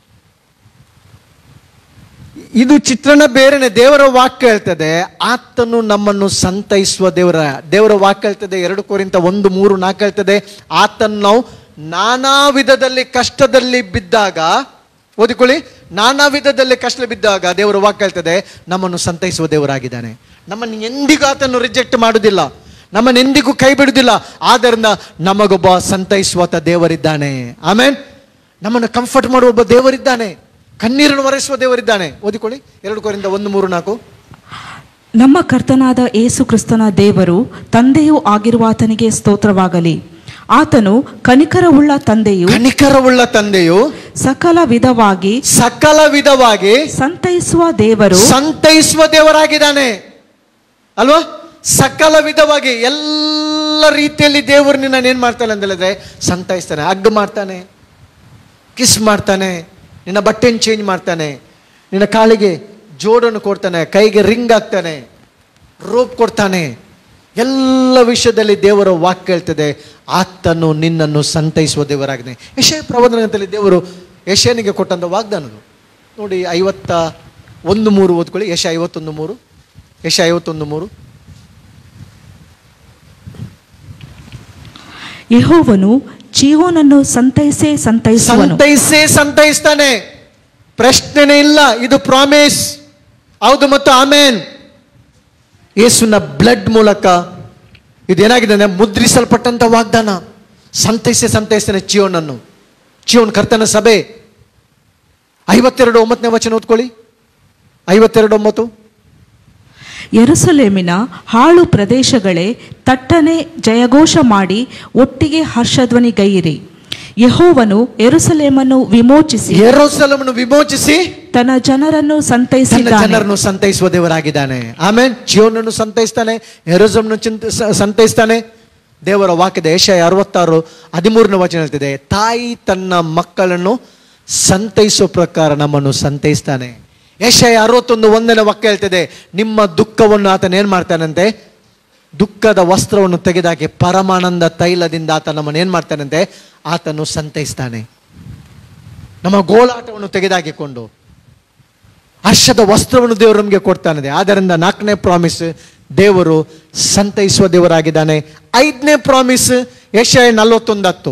ಇದು ಚಿತ್ರಣ ಬೇರೆನೆ. ದೇವರ ವಾಕ್ಯ ಹೇಳ್ತದೆ, ಆತನು ನಮ್ಮನ್ನು ಸಂತೈಸುವ ದೇವರ ವಾಕ್ಯ ಹೇಳ್ತದೆ. 2 ಕೊರಿಂಥ 1:3-4 ಹೇಳ್ತದೆ, ಆತನು ನಾವು ನಾನಾ ವಿಧದಲ್ಲಿ ಕಷ್ಟದಲ್ಲಿ ಬಿದ್ದಾಗ, ಓದಿಕೊಳ್ಳಿ, ನಾನಾ ವಿಧದಲ್ಲಿ ಕಷ್ಟ ಬಿದ್ದಾಗ ದೇವರ ವಾಕ್ಯ ಹೇಳ್ತದೆ ನಮ್ಮನ್ನು ಸಂತೈಸುವ ದೇವರಾಗಿದ್ದಾನೆ. ನಮ್ಮನ್ನು ಎಂದಿಗೂ ಆತನು ರಿಜೆಕ್ಟ್ ಮಾಡುವುದಿಲ್ಲ, ನಮ್ಮನ್ನು ಎಂದಿಗೂ ಕೈ ಬಿಡುವುದಿಲ್ಲ. ಆದ್ದರಿಂದ ನಮಗೊಬ್ಬ ಸಂತೈಸುವ ದೇವರಿದ್ದಾನೆ. ಆಮೇಲೆ ನಮ್ಮನ್ನು ಕಂಫರ್ಟ್ ಮಾಡುವ ಒಬ್ಬ ದೇವರಿದ್ದಾನೆ, ಕಣ್ಣೀರನ್ನು ಒರೆಸುವ ದೇವರಿದ್ದಾನೆ. ಓದಿಕೊಳ್ಳಿ 2 ಕೊರಿಂಥ 1:3-4. ನಮ್ಮ ಕರ್ತನಾದ ಯೇಸು ಕ್ರಿಸ್ತನ ದೇವರು ತಂದೆಯೂ ಆಗಿರುವಾತನಿಗೆ ಸ್ತೋತ್ರವಾಗಲಿ. ಆತನು ಕನಿಕರವುಳ್ಳ ತಂದೆಯು ಸಕಲ ವಿಧವಾಗಿ ಸಂತೈಸುವ ದೇವರಾಗಿದ್ದಾನೆ ಅಲ್ವಾ? ಸಕಲ ವಿಧವಾಗಿ ಎಲ್ಲ ರೀತಿಯಲ್ಲಿ ದೇವರು ನಿನ್ನ ಏನ್ ಮಾಡ್ತಾನೆ ಅಂತ ಹೇಳಿದ್ರೆ ಸಂತೈಸ್ತಾನೆ. ಹಗ್ ಮಾಡ್ತಾನೆ, ಕಿಸ್ ಮಾಡ್ತಾನೆ, ನಿನ್ನ ಬಟ್ಟೆಯನ್ನು ಚೇಂಜ್ ಮಾಡ್ತಾನೆ, ನಿನ್ನ ಕಾಲಿಗೆ ಜೋಡನ್ನು ಕೊಡ್ತಾನೆ, ಕೈಗೆ ರಿಂಗ್ ಹಾಕ್ತಾನೆ, ರೋಪ್ ಕೊಡ್ತಾನೆ. ಎಲ್ಲ ವಿಷಯದಲ್ಲಿ ದೇವರ ವಾಕ್ಯ ಹೇಳ್ತದೆ ಆತನು ನಿನ್ನನ್ನು ಸಂತೈಸುವ ದೇವರಾಗಿದೆ. ಯೆಶಾಯ ಪ್ರವಾದನದಲ್ಲಿ ದೇವರು ಯೆಶಾಯನಿಗೆ ಕೊಟ್ಟಂತ ವಾಗ್ದಾನಗಳು ನೋಡಿ. 51:3 ಓದ್ಕೊಳ್ಳಿ. ಯೆಶಾಯ 51:3. ಯೆಹೋವನು ಚೀಯೋನನ್ನು ಸಂತೈಸ್ತಾನೆ. ಪ್ರಶ್ನೆನೇ ಇಲ್ಲ, ಇದು ಪ್ರಾಮಿಸ್. ಹೌದು ಮತ್ತು ಆಮೇನ್. ಯೇಸುವಿನ ಬ್ಲಡ್ ಮೂಲಕ ಇದೇನಾಗಿದೆ ಅಂದ್ರೆ ಮುದ್ರಿಸಲ್ಪಟ್ಟಂತ ವಾಗ್ದಾನ. ಸಂತೈಸ್ತಾನೆ ಚೀಯೋನನ್ನು. ಚೀಯೋನ್ ಕರ್ತನ ಸಭೆ. 52:9 ಓದ್ಕೊಳ್ಳಿ. 52:9. ಯೆರೂಸಲೇಮಿನ ಹಾಳು ಪ್ರದೇಶಗಳೇ, ತಟ್ಟನೆ ಜಯಘೋಷ ಮಾಡಿ ಒಟ್ಟಿಗೆ ಹರ್ಷಧ್ವನಿಗೈಯಿರಿ. ಯೆಹೋವನು ಯೆರೂಸಲೇಮನ್ನು ವಿಮೋಚಿಸಿ ತನ್ನ ಜನರನ್ನು ಸಂತೈಸುವ ದೇವರಾಗಿದ್ದಾನೆ. ಆಮೆನ್. ಚೀಯೋನನ್ನು ಸಂತೈಸ್ತಾನೆ, ಯೆರೂಸಲೇಮನ್ನು ಸಂತೈಸ್ತಾನೆ. ದೇವರ ವಾಕ್ಯದ ಯೆಶಾಯ 66:13 ವಚನ ಹೇಳ್ತಿದೆ, ತಾಯಿ ತನ್ನ ಮಕ್ಕಳನ್ನು ಸಂತೈಸುವ ಪ್ರಕಾರ ನಮ್ಮನ್ನು ಸಂತೈಸ್ತಾನೆ. ಯೆಶಾಯ 61:1 ವಾಕ್ಯ ಹೇಳ್ತಿದೆ, ನಿಮ್ಮ ದುಃಖವನ್ನು ಆತನ ಏನ್ ಮಾಡ್ತಾನಂತೆ, ದುಃಖದ ವಸ್ತ್ರವನ್ನು ತೆಗೆದಾಕಿ ಪರಮಾನಂದ ತೈಲದಿಂದ ಆತ ನಮ್ಮನ್ನು ಏನ್ ಮಾಡ್ತಾನಂತೆ, ಆತನು ಸಂತೈಸ್ತಾನೆ. ನಮ್ಮ ಗೋಳಾಟವನ್ನು ತೆಗೆದಾಕಿಕೊಂಡು ಹರ್ಷದ ವಸ್ತ್ರವನ್ನು ದೇವರು ನಮಗೆ ಕೊಡ್ತಾನೆ. ಆದ್ದರಿಂದ 4ನೇ ಪ್ರಾಮಿಸ್, ದೇವರು ಸಂತೈಸುವ ದೇವರಾಗಿದ್ದಾನೆ. 5ನೇ ಪ್ರಾಮಿಸ್ ಯೆಶಾಯ 41:10,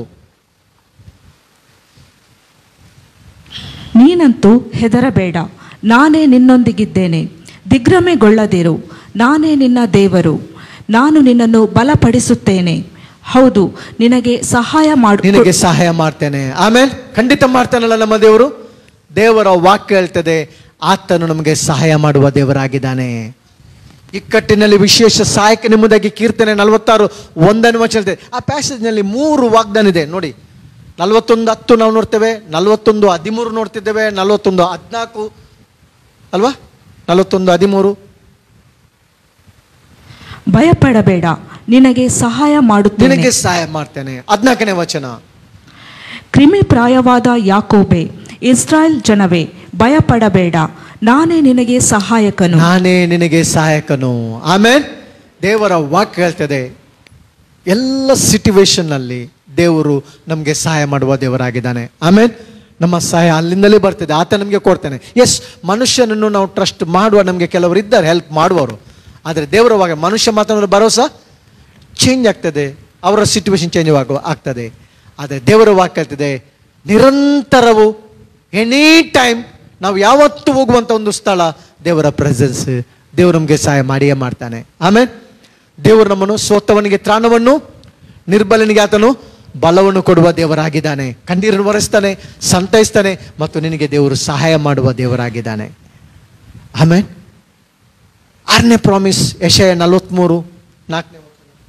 ನೀನಂತೂ ಹೆದರಬೇಡ, ನಾನೇ ನಿನ್ನೊಂದಿಗಿದ್ದೇನೆ, ದಿಗ್ಭ್ರಮೆಗೊಳ್ಳದಿರು, ನಾನೇ ನಿನ್ನ ದೇವರು, ನಾನು ನಿನ್ನನ್ನು ಬಲಪಡಿಸುತ್ತೇನೆ, ಹೌದು ನಿನಗೆ ಸಹಾಯ ಮಾಡ್ತೇನೆ. ಆಮೇಲೆ ಖಂಡಿತ ಮಾಡ್ತಾನಲ್ಲ ನಮ್ಮ ದೇವರು. ದೇವರ ವಾಕ್ಯ ಹೇಳ್ತದೆ, ಆತನು ನಮಗೆ ಸಹಾಯ ಮಾಡುವ ದೇವರಾಗಿದ್ದಾನೆ. ಇಕ್ಕಟ್ಟಿನಲ್ಲಿ ವಿಶೇಷ ಸಹಾಯಕ ನಿಮ್ಮದಾಗಿ ಕೀರ್ತನೆ 46:1 ವಚನ ಹೇಳ್ತದೆ. ಆ ಪ್ಯಾಸೇಜ್ನಲ್ಲಿ 3 ವಾಗ್ದಾನ ಇದೆ ನೋಡಿ. 41:10 ನಾವು ನೋಡ್ತೇವೆ, 41:13 ನೋಡ್ತಿದ್ದೇವೆ, 41:14 ಅಲ್ವಾ, 41:13. ಭಯಪಡಬೇಡ, ನಿನಗೆ ಸಹಾಯ ಮಾಡ್ತೇನೆ. 14ನೇ ವಚನ, ಕ್ರಿಮಿ ಪ್ರಾಯವಾದ ಯಾಕೋಬೆ, ಇಸ್ರಾಯೇಲ್ ಜನವೇ, ಭಯಪಡಬೇಡ, ನಾನೇ ನಿನಗೆ ಸಹಾಯಕನು. ಆಮೇಲೆ ದೇವರ ವಾಕ್ಯ ಹೇಳ್ತದೆ, ಎಲ್ಲ ಸಿಚುವೇಶನ್ ನಲ್ಲಿ ದೇವರು ನಮಗೆ ಸಹಾಯ ಮಾಡುವ ದೇವರಾಗಿದ್ದಾನೆ. ಆಮೇಲೆ ನಮ್ಮ ಸಹಾಯ ಅಲ್ಲಿಂದಲೇ ಬರ್ತದೆ, ಆತ ನಮಗೆ ಕೊಡ್ತಾನೆ. ಎಸ್, ಮನುಷ್ಯನನ್ನು ನಾವು ಟ್ರಸ್ಟ್ ಮಾಡುವ ನಮಗೆ ಕೆಲವರು ಇದ್ದಾರೆ ಹೆಲ್ಪ್ ಮಾಡುವವರು. ಆದರೆ ದೇವರ ವಾಕ್ಯ ಮನುಷ್ಯ ಮಾತನಾಡೋ ಭರೋಸಾ ಚೇಂಜ್ ಆಗ್ತದೆ, ಅವರ ಸಿಚುವೇಶನ್ ಚೇಂಜ್ ಆಗ್ತದೆ. ಆದರೆ ದೇವರ ವಾಕ್ಯ ಹೇಳ್ತದೆ, ನಿರಂತರವು ಎನಿ ಟೈಮ್ ನಾವು ಯಾವತ್ತೂ ಹೋಗುವಂಥ ಒಂದು ಸ್ಥಳ ದೇವರ ಪ್ರೆಸೆನ್ಸ್. ದೇವರು ನಮಗೆ ಸಹಾಯ ಮಾಡಿಯೇ ಮಾಡ್ತಾನೆ. ಆಮೇಲೆ ದೇವರು ನಮ್ಮನ್ನು ಸೋತವನಿಗೆ ತ್ರಾಣವನ್ನು, ನಿರ್ಬಲನಿಗೆ ಆತನು ಬಲವನ್ನು ಕೊಡುವ ದೇವರಾಗಿದ್ದಾನೆ. ಕಣ್ಣೀರನ್ನು ಒರೆಸ್ತಾನೆ, ಸಂತೈಸ್ತಾನೆ, ಮತ್ತು ನಿನಗೆ ದೇವರು ಸಹಾಯ ಮಾಡುವ ದೇವರಾಗಿದ್ದಾನೆ. ಆಮೇಲೆ 6ನೇ ಪ್ರಾಮಿಸ್ ಯೆಶಾಯ 43:4.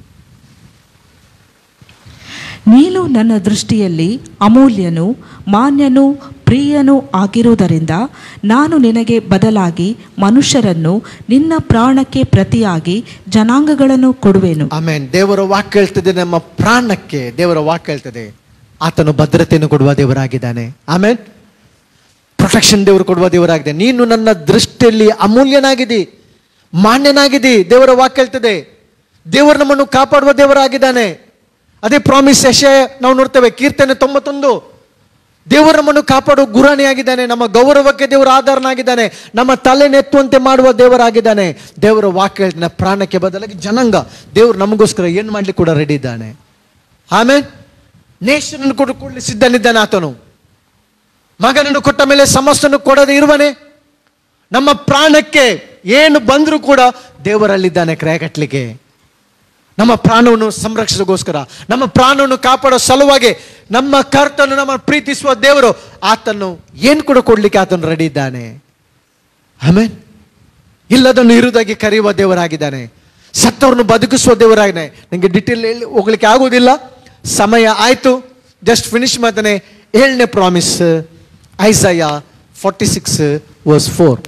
ನೀನು ನನ್ನ ದೃಷ್ಟಿಯಲ್ಲಿ ಅಮೂಲ್ಯನು, ಮಾನ್ಯನು, ಪ್ರಿಯನೂ ಆಗಿರುವುದರಿಂದ ನಾನು ನಿನಗೆ ಬದಲಾಗಿ ಮನುಷ್ಯರನ್ನು, ನಿನ್ನ ಪ್ರಾಣಕ್ಕೆ ಪ್ರತಿಯಾಗಿ ಜನಾಂಗಗಳನ್ನು ಕೊಡುವೆನು. ಆಮೆನ್. ದೇವರ ವಾಕ್ಯ ಹೇಳ್ತದೆ, ನಮ್ಮ ಪ್ರಾಣಕ್ಕೆ ದೇವರ ವಾಕ್ಯ ಹೇಳ್ತದೆ ಆತನು ಭದ್ರತೆಯನ್ನು ಕೊಡುವ ದೇವರಾಗಿದ್ದಾನೆ. ಆಮೇನ್. ಪ್ರೊಟೆಕ್ಷನ್ ದೇವರು ಕೊಡುವ ದೇವರಾಗಿದೆ. ನೀನು ನನ್ನ ದೃಷ್ಟಿಯಲ್ಲಿ ಅಮೂಲ್ಯನಾಗಿದ್ದಿ, ಮಾನ್ಯನಾಗಿದ್ದಿ. ದೇವರ ವಾಕ್ಯ ಹೇಳ್ತದೆ ದೇವರು ನಮ್ಮನ್ನು ಕಾಪಾಡುವ ದೇವರಾಗಿದ್ದಾನೆ. ಅದೇ ಪ್ರಾಮಿಸ್ ಯೆಶಾಯ ನಾವು ನೋಡ್ತೇವೆ, ಕೀರ್ತನೆ 91. ದೇವರು ನಮ್ಮನ್ನು ಕಾಪಾಡುವ ಗುರಾಣಿಯಾಗಿದ್ದಾನೆ. ನಮ್ಮ ಗೌರವಕ್ಕೆ ದೇವರ ಆಧಾರನಾಗಿದ್ದಾನೆ. ನಮ್ಮ ತಲೆ ನೆತ್ತುವಂತೆ ಮಾಡುವ ದೇವರಾಗಿದ್ದಾನೆ. ದೇವರ ವಾಕ್ಯ ಹೇಳ್ತಾನೆ, ಪ್ರಾಣಕ್ಕೆ ಬದಲಾಗಿ ಜನಾಂಗ. ದೇವರು ನಮಗೋಸ್ಕರ ಏನು ಮಾಡ್ಲಿಕ್ಕೆ ಕೂಡ ರೆಡಿ ಇದ್ದಾನೆ. ಆಮೇಲೆ ನೇಷನ್ ಕೊಡಲಿಕ್ಕೆ ಸಿದ್ಧನಿದ್ದಾನೆ ಆತನು. ಮಗನನ್ನು ಕೊಟ್ಟ ಮೇಲೆ ಸಮಸ್ತನ್ನು ಕೊಡದೆ ಇರುವನೆ. ನಮ್ಮ ಪ್ರಾಣಕ್ಕೆ ಏನು ಬಂದರೂ ಕೂಡ ದೇವರಲ್ಲಿದ್ದಾನೆ ಕ್ರಯ ಕಟ್ಟಲಿಕ್ಕೆ. ನಮ್ಮ ಪ್ರಾಣವನ್ನು ಸಂರಕ್ಷಿಸೋಗೋಸ್ಕರ, ನಮ್ಮ ಪ್ರಾಣವನ್ನು ಕಾಪಾಡೋ ಸಲುವಾಗಿ ನಮ್ಮ ಕರ್ತನು, ನಮ್ಮ ಪ್ರೀತಿಸುವ ದೇವರು, ಆತನು ಏನು ಕೂಡ ಕೊಡ್ಲಿಕ್ಕೆ ಆತನು ರೆಡಿ ಇದ್ದಾನೆ. ಆಮೇಲೆ ಇಲ್ಲದನ್ನು ಇರುವುದಾಗಿ ಕರೆಯುವ ದೇವರಾಗಿದ್ದಾನೆ. ಸತ್ತವರನ್ನು ಬದುಕಿಸುವ ದೇವರಾಗಿದ್ದಾನೆ. ನನಗೆ ಡಿಟೇಲ್ ಹೋಗ್ಲಿಕ್ಕೆ ಆಗೋದಿಲ್ಲ, ಸಮಯ ಆಯ್ತು. ಜಸ್ಟ್ ಫಿನಿಶ್ ಮಾಡ್ತಾನೆ. 7ನೇ ಪ್ರಾಮಿಸ್ ಐಸಾಯ 46:4.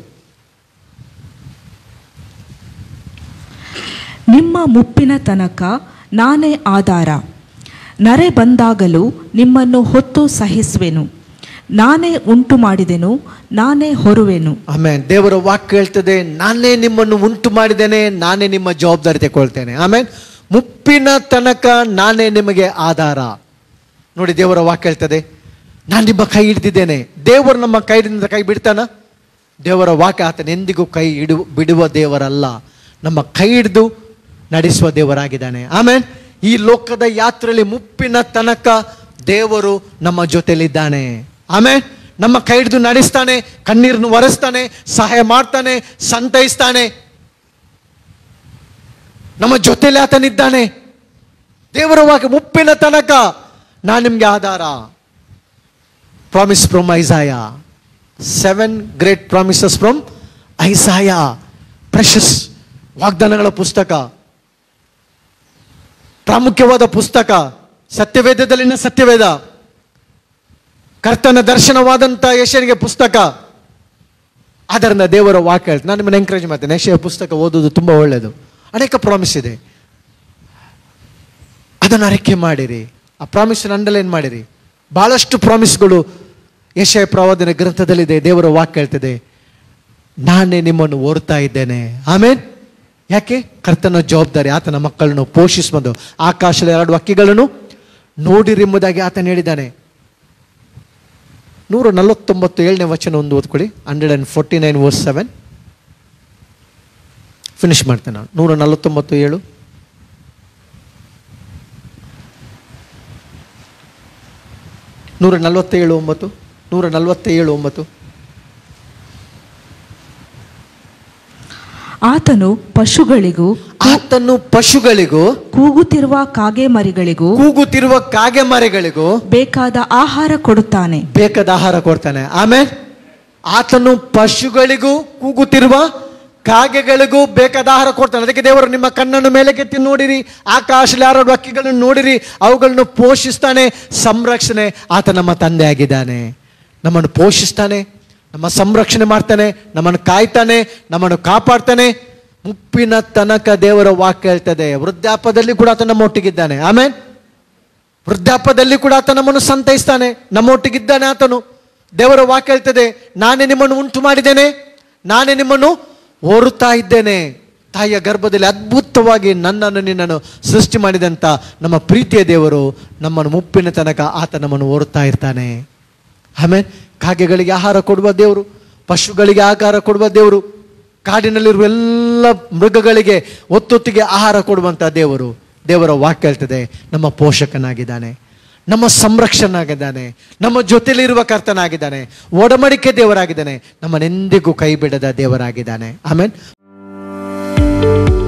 ನಿಮ್ಮ ಮುಪ್ಪಿನ ತನಕ ನಾನೇ ಆಧಾರ, ನರೆ ಬಂದಾಗಲೂ ನಿಮ್ಮನ್ನು ಹೊತ್ತು ಸಹಿಸುವೆನು, ನಾನೇ ಉಂಟು ಮಾಡಿದೆನು, ನಾನೇ ಹೊರುವೆನು. ಆಮೇಲೆ ದೇವರ ವಾಕ್ಯ ಹೇಳ್ತದೆ, ನಾನೇ ನಿಮ್ಮನ್ನು ಉಂಟು ಮಾಡಿದ್ದೇನೆ, ನಾನೇ ನಿಮ್ಮ ಜವಾಬ್ದಾರಿ ತಗೊಳ್ತೇನೆ. ಆಮೇಲೆ ಮುಪ್ಪಿನ ತನಕ ನಾನೇ ನಿಮಗೆ ಆಧಾರ. ನೋಡಿ, ದೇವರ ವಾಕ್ಯ ಹೇಳ್ತದೆ, ನಾನು ನಿಮ್ಮ ಕೈ ಹಿಡಿದಿದ್ದೇನೆ. ದೇವರು ನಮ್ಮ ಕೈ ಹಿಡಿದ ಕೈ ಬಿಡ್ತಾನ? ದೇವರ ವಾಕ್ಯ ಆತನ ಎಂದಿಗೂ ಕೈ ಬಿಡುವ ದೇವರಲ್ಲ. ನಮ್ಮ ಕೈ ಹಿಡಿದು ನಡೆಸುವ ದೇವರಾಗಿದ್ದಾನೆ. ಆಮೇಲೆ ಈ ಲೋಕದ ಯಾತ್ರೆಯಲ್ಲಿ ಮುಪ್ಪಿನ ತನಕ ದೇವರು ನಮ್ಮ ಜೊತೆಲಿದ್ದಾನೆ. ಆಮೇಲೆ ನಮ್ಮ ಕೈ ಹಿಡಿದು ನಡೆಸ್ತಾನೆ, ಕಣ್ಣೀರನ್ನು ಒರೆಸ್ತಾನೆ, ಸಹಾಯ ಮಾಡ್ತಾನೆ, ಸಂತೈಸ್ತಾನೆ. ನಮ್ಮ ಜೊತೆಲಿ ಆತನಿದ್ದಾನೆ. ದೇವರ ವಾಕ್ಯ ಮುಪ್ಪಿನ ತನಕ ನಾನು ನಿಮ್ಗೆ ಆಧಾರ. Promise from Isaiah. 7 great promises from Isaiah. Precious ವಾಗ್ದಾನಗಳ ಪುಸ್ತಕ, ಪ್ರಾಮುಖ್ಯವಾದ ಪುಸ್ತಕ, ಸತ್ಯವೇದದಲ್ಲಿನ ಸತ್ಯವೇದ, ಕರ್ತನ ದರ್ಶನವಾದಂಥ ಯೆಶಾಯನಿಗೆ ಪುಸ್ತಕ. ಅದರಿಂದ ದೇವರ ವಾಕ್ಯ ಹೇಳ್ತೀನಿ. ನಾನು ನಿಮ್ಮನ್ನು ಎಂಕರೇಜ್ ಮಾಡ್ತೇನೆ, ಯೆಶಾಯ ಪುಸ್ತಕ ಓದೋದು ತುಂಬ ಒಳ್ಳೆಯದು. ಅನೇಕ ಪ್ರಾಮಿಸ್ ಇದೆ, ಅದನ್ನು ಅರಿಕೆ ಮಾಡಿರಿ, ಆ ಪ್ರಾಮಿಸನ್ನು ಅಂಡರ್ಲೈನ್ ಮಾಡಿರಿ. ಬಹಳಷ್ಟು ಪ್ರಾಮಿಸ್ಗಳು ಯೆಶಾಯ ಪ್ರವಾದನೆ ಗ್ರಂಥದಲ್ಲಿದೆ. ದೇವರ ವಾಕ್ಯ ಹೇಳ್ತದೆ, ನಾನೇ ನಿಮ್ಮನ್ನು ಓರ್ತಾ ಇದ್ದೇನೆ. ಆಮೇಲೆ ಯಾಕೆ? ಕರ್ತನ ಜವಾಬ್ದಾರಿ, ಆತನ ಮಕ್ಕಳನ್ನು ಪೋಷಿಸುವುದು. ಆಕಾಶದ 2 ಹಕ್ಕಿಗಳನ್ನು ನೋಡಿರೆಂಬುದಾಗಿ ಆತನು ಹೇಳಿದ್ದಾನೆ. 149 ವಚನ ಒಂದು ಓದ್ಕೊಳ್ಳಿ. 149 verse 7 ಫಿನಿಶ್ ಮಾಡ್ತೇನೆ ನಾನು. 149:7. 147:9. 147:9. ಆತನು ಪಶುಗಳಿಗೂ ಕೂಗುತ್ತಿರುವ ಕಾಗೆ ಮರಿಗಳಿಗೂ ಬೇಕಾದ ಆಹಾರ ಕೊಡುತ್ತಾನೆ. ಆಮೇಲೆ ಆತನು ಪಶುಗಳಿಗೂ ಕೂಗುತ್ತಿರುವ ಕಾಗೆಗಳಿಗೂ ಬೇಕಾದ ಆಹಾರ ಕೊಡ್ತಾನೆ. ಅದಕ್ಕೆ ದೇವರು, ನಿಮ್ಮ ಕಣ್ಣನ್ನು ಮೇಲಕ್ಕೆತ್ತಿ ನೋಡಿರಿ, ಆಕಾಶದಲ್ಲಿ 2 ಹಕ್ಕಿಗಳನ್ನು ನೋಡಿರಿ, ಅವುಗಳನ್ನು ಪೋಷಿಸ್ತಾನೆ, ಸಂರಕ್ಷಣೆ. ಆತ ನಮ್ಮ ತಂದೆ ಆಗಿದ್ದಾನೆ, ನಮ್ಮನ್ನು ಪೋಷಿಸ್ತಾನೆ, ನಮ್ಮ ಸಂರಕ್ಷಣೆ ಮಾಡ್ತಾನೆ, ನಮ್ಮನ್ನು ಕಾಯ್ತಾನೆ, ನಮ್ಮನ್ನು ಕಾಪಾಡ್ತಾನೆ. ಮುಪ್ಪಿನ ತನಕ ದೇವರ ವಾಕ್ಯ ಹೇಳ್ತದೆ. ವೃದ್ಧಾಪದಲ್ಲಿ ಕೂಡ ಆತ ನಮ್ಮೊಟ್ಟಿಗಿದ್ದಾನೆ. ಆಮೇಲೆ ವೃದ್ಧಾಪದಲ್ಲಿ ಕೂಡ ಆತ ನಮ್ಮನ್ನು ಸಂತೈಸ್ತಾನೆ, ನಮ್ಮೊಟ್ಟಿಗಿದ್ದಾನೆ ಆತನು. ದೇವರ ವಾಕ್ಯ ಹೇಳ್ತದೆ, ನಾನೇ ನಿಮ್ಮನ್ನು ಉಂಟು ಮಾಡಿದ್ದೇನೆ, ನಾನೇ ನಿಮ್ಮನ್ನು ಓರುತ್ತಾ ಇದ್ದೇನೆ. ತಾಯಿಯ ಗರ್ಭದಲ್ಲಿ ಅದ್ಭುತವಾಗಿ ನನ್ನನ್ನು ನಿನ್ನನ್ನು ಸೃಷ್ಟಿ ಮಾಡಿದಂಥ ನಮ್ಮ ಪ್ರೀತಿಯ ದೇವರು ನಮ್ಮನ್ನು ಮುಪ್ಪಿನ ತನಕ ಆತ ನಮ್ಮನ್ನು ಓರುತ್ತಾ ಇರ್ತಾನೆ. ಆಮೇಲೆ ಕಾಗೆಗಳಿಗೆ ಆಹಾರ ಕೊಡುವ ದೇವರು, ಪಶುಗಳಿಗೆ ಆಹಾರ ಕೊಡುವ ದೇವರು, ಕಾಡಿನಲ್ಲಿರುವ ಎಲ್ಲ ಮೃಗಗಳಿಗೆ ಒತ್ತೊತ್ತಿಗೆ ಆಹಾರ ಕೊಡುವಂಥ ದೇವರು. ದೇವರ ವಾಕ್ಯ ಹೇಳ್ತದೆ, ನಮ್ಮ ಪೋಷಕನಾಗಿದ್ದಾನೆ, ನಮ್ಮ ಸಂರಕ್ಷಣಾಗಿದ್ದಾನೆ, ನಮ್ಮ ಜೊತೆಲಿರುವ ಕರ್ತನಾಗಿದ್ದಾನೆ, ಒಡಂಬಡಿಕೆ ದೇವರಾಗಿದ್ದಾನೆ, ನಮ್ಮನ್ನೆಂದಿಗೂ ಕೈ ಬಿಡದ ದೇವರಾಗಿದ್ದಾನೆ. ಆಮೇಲೆ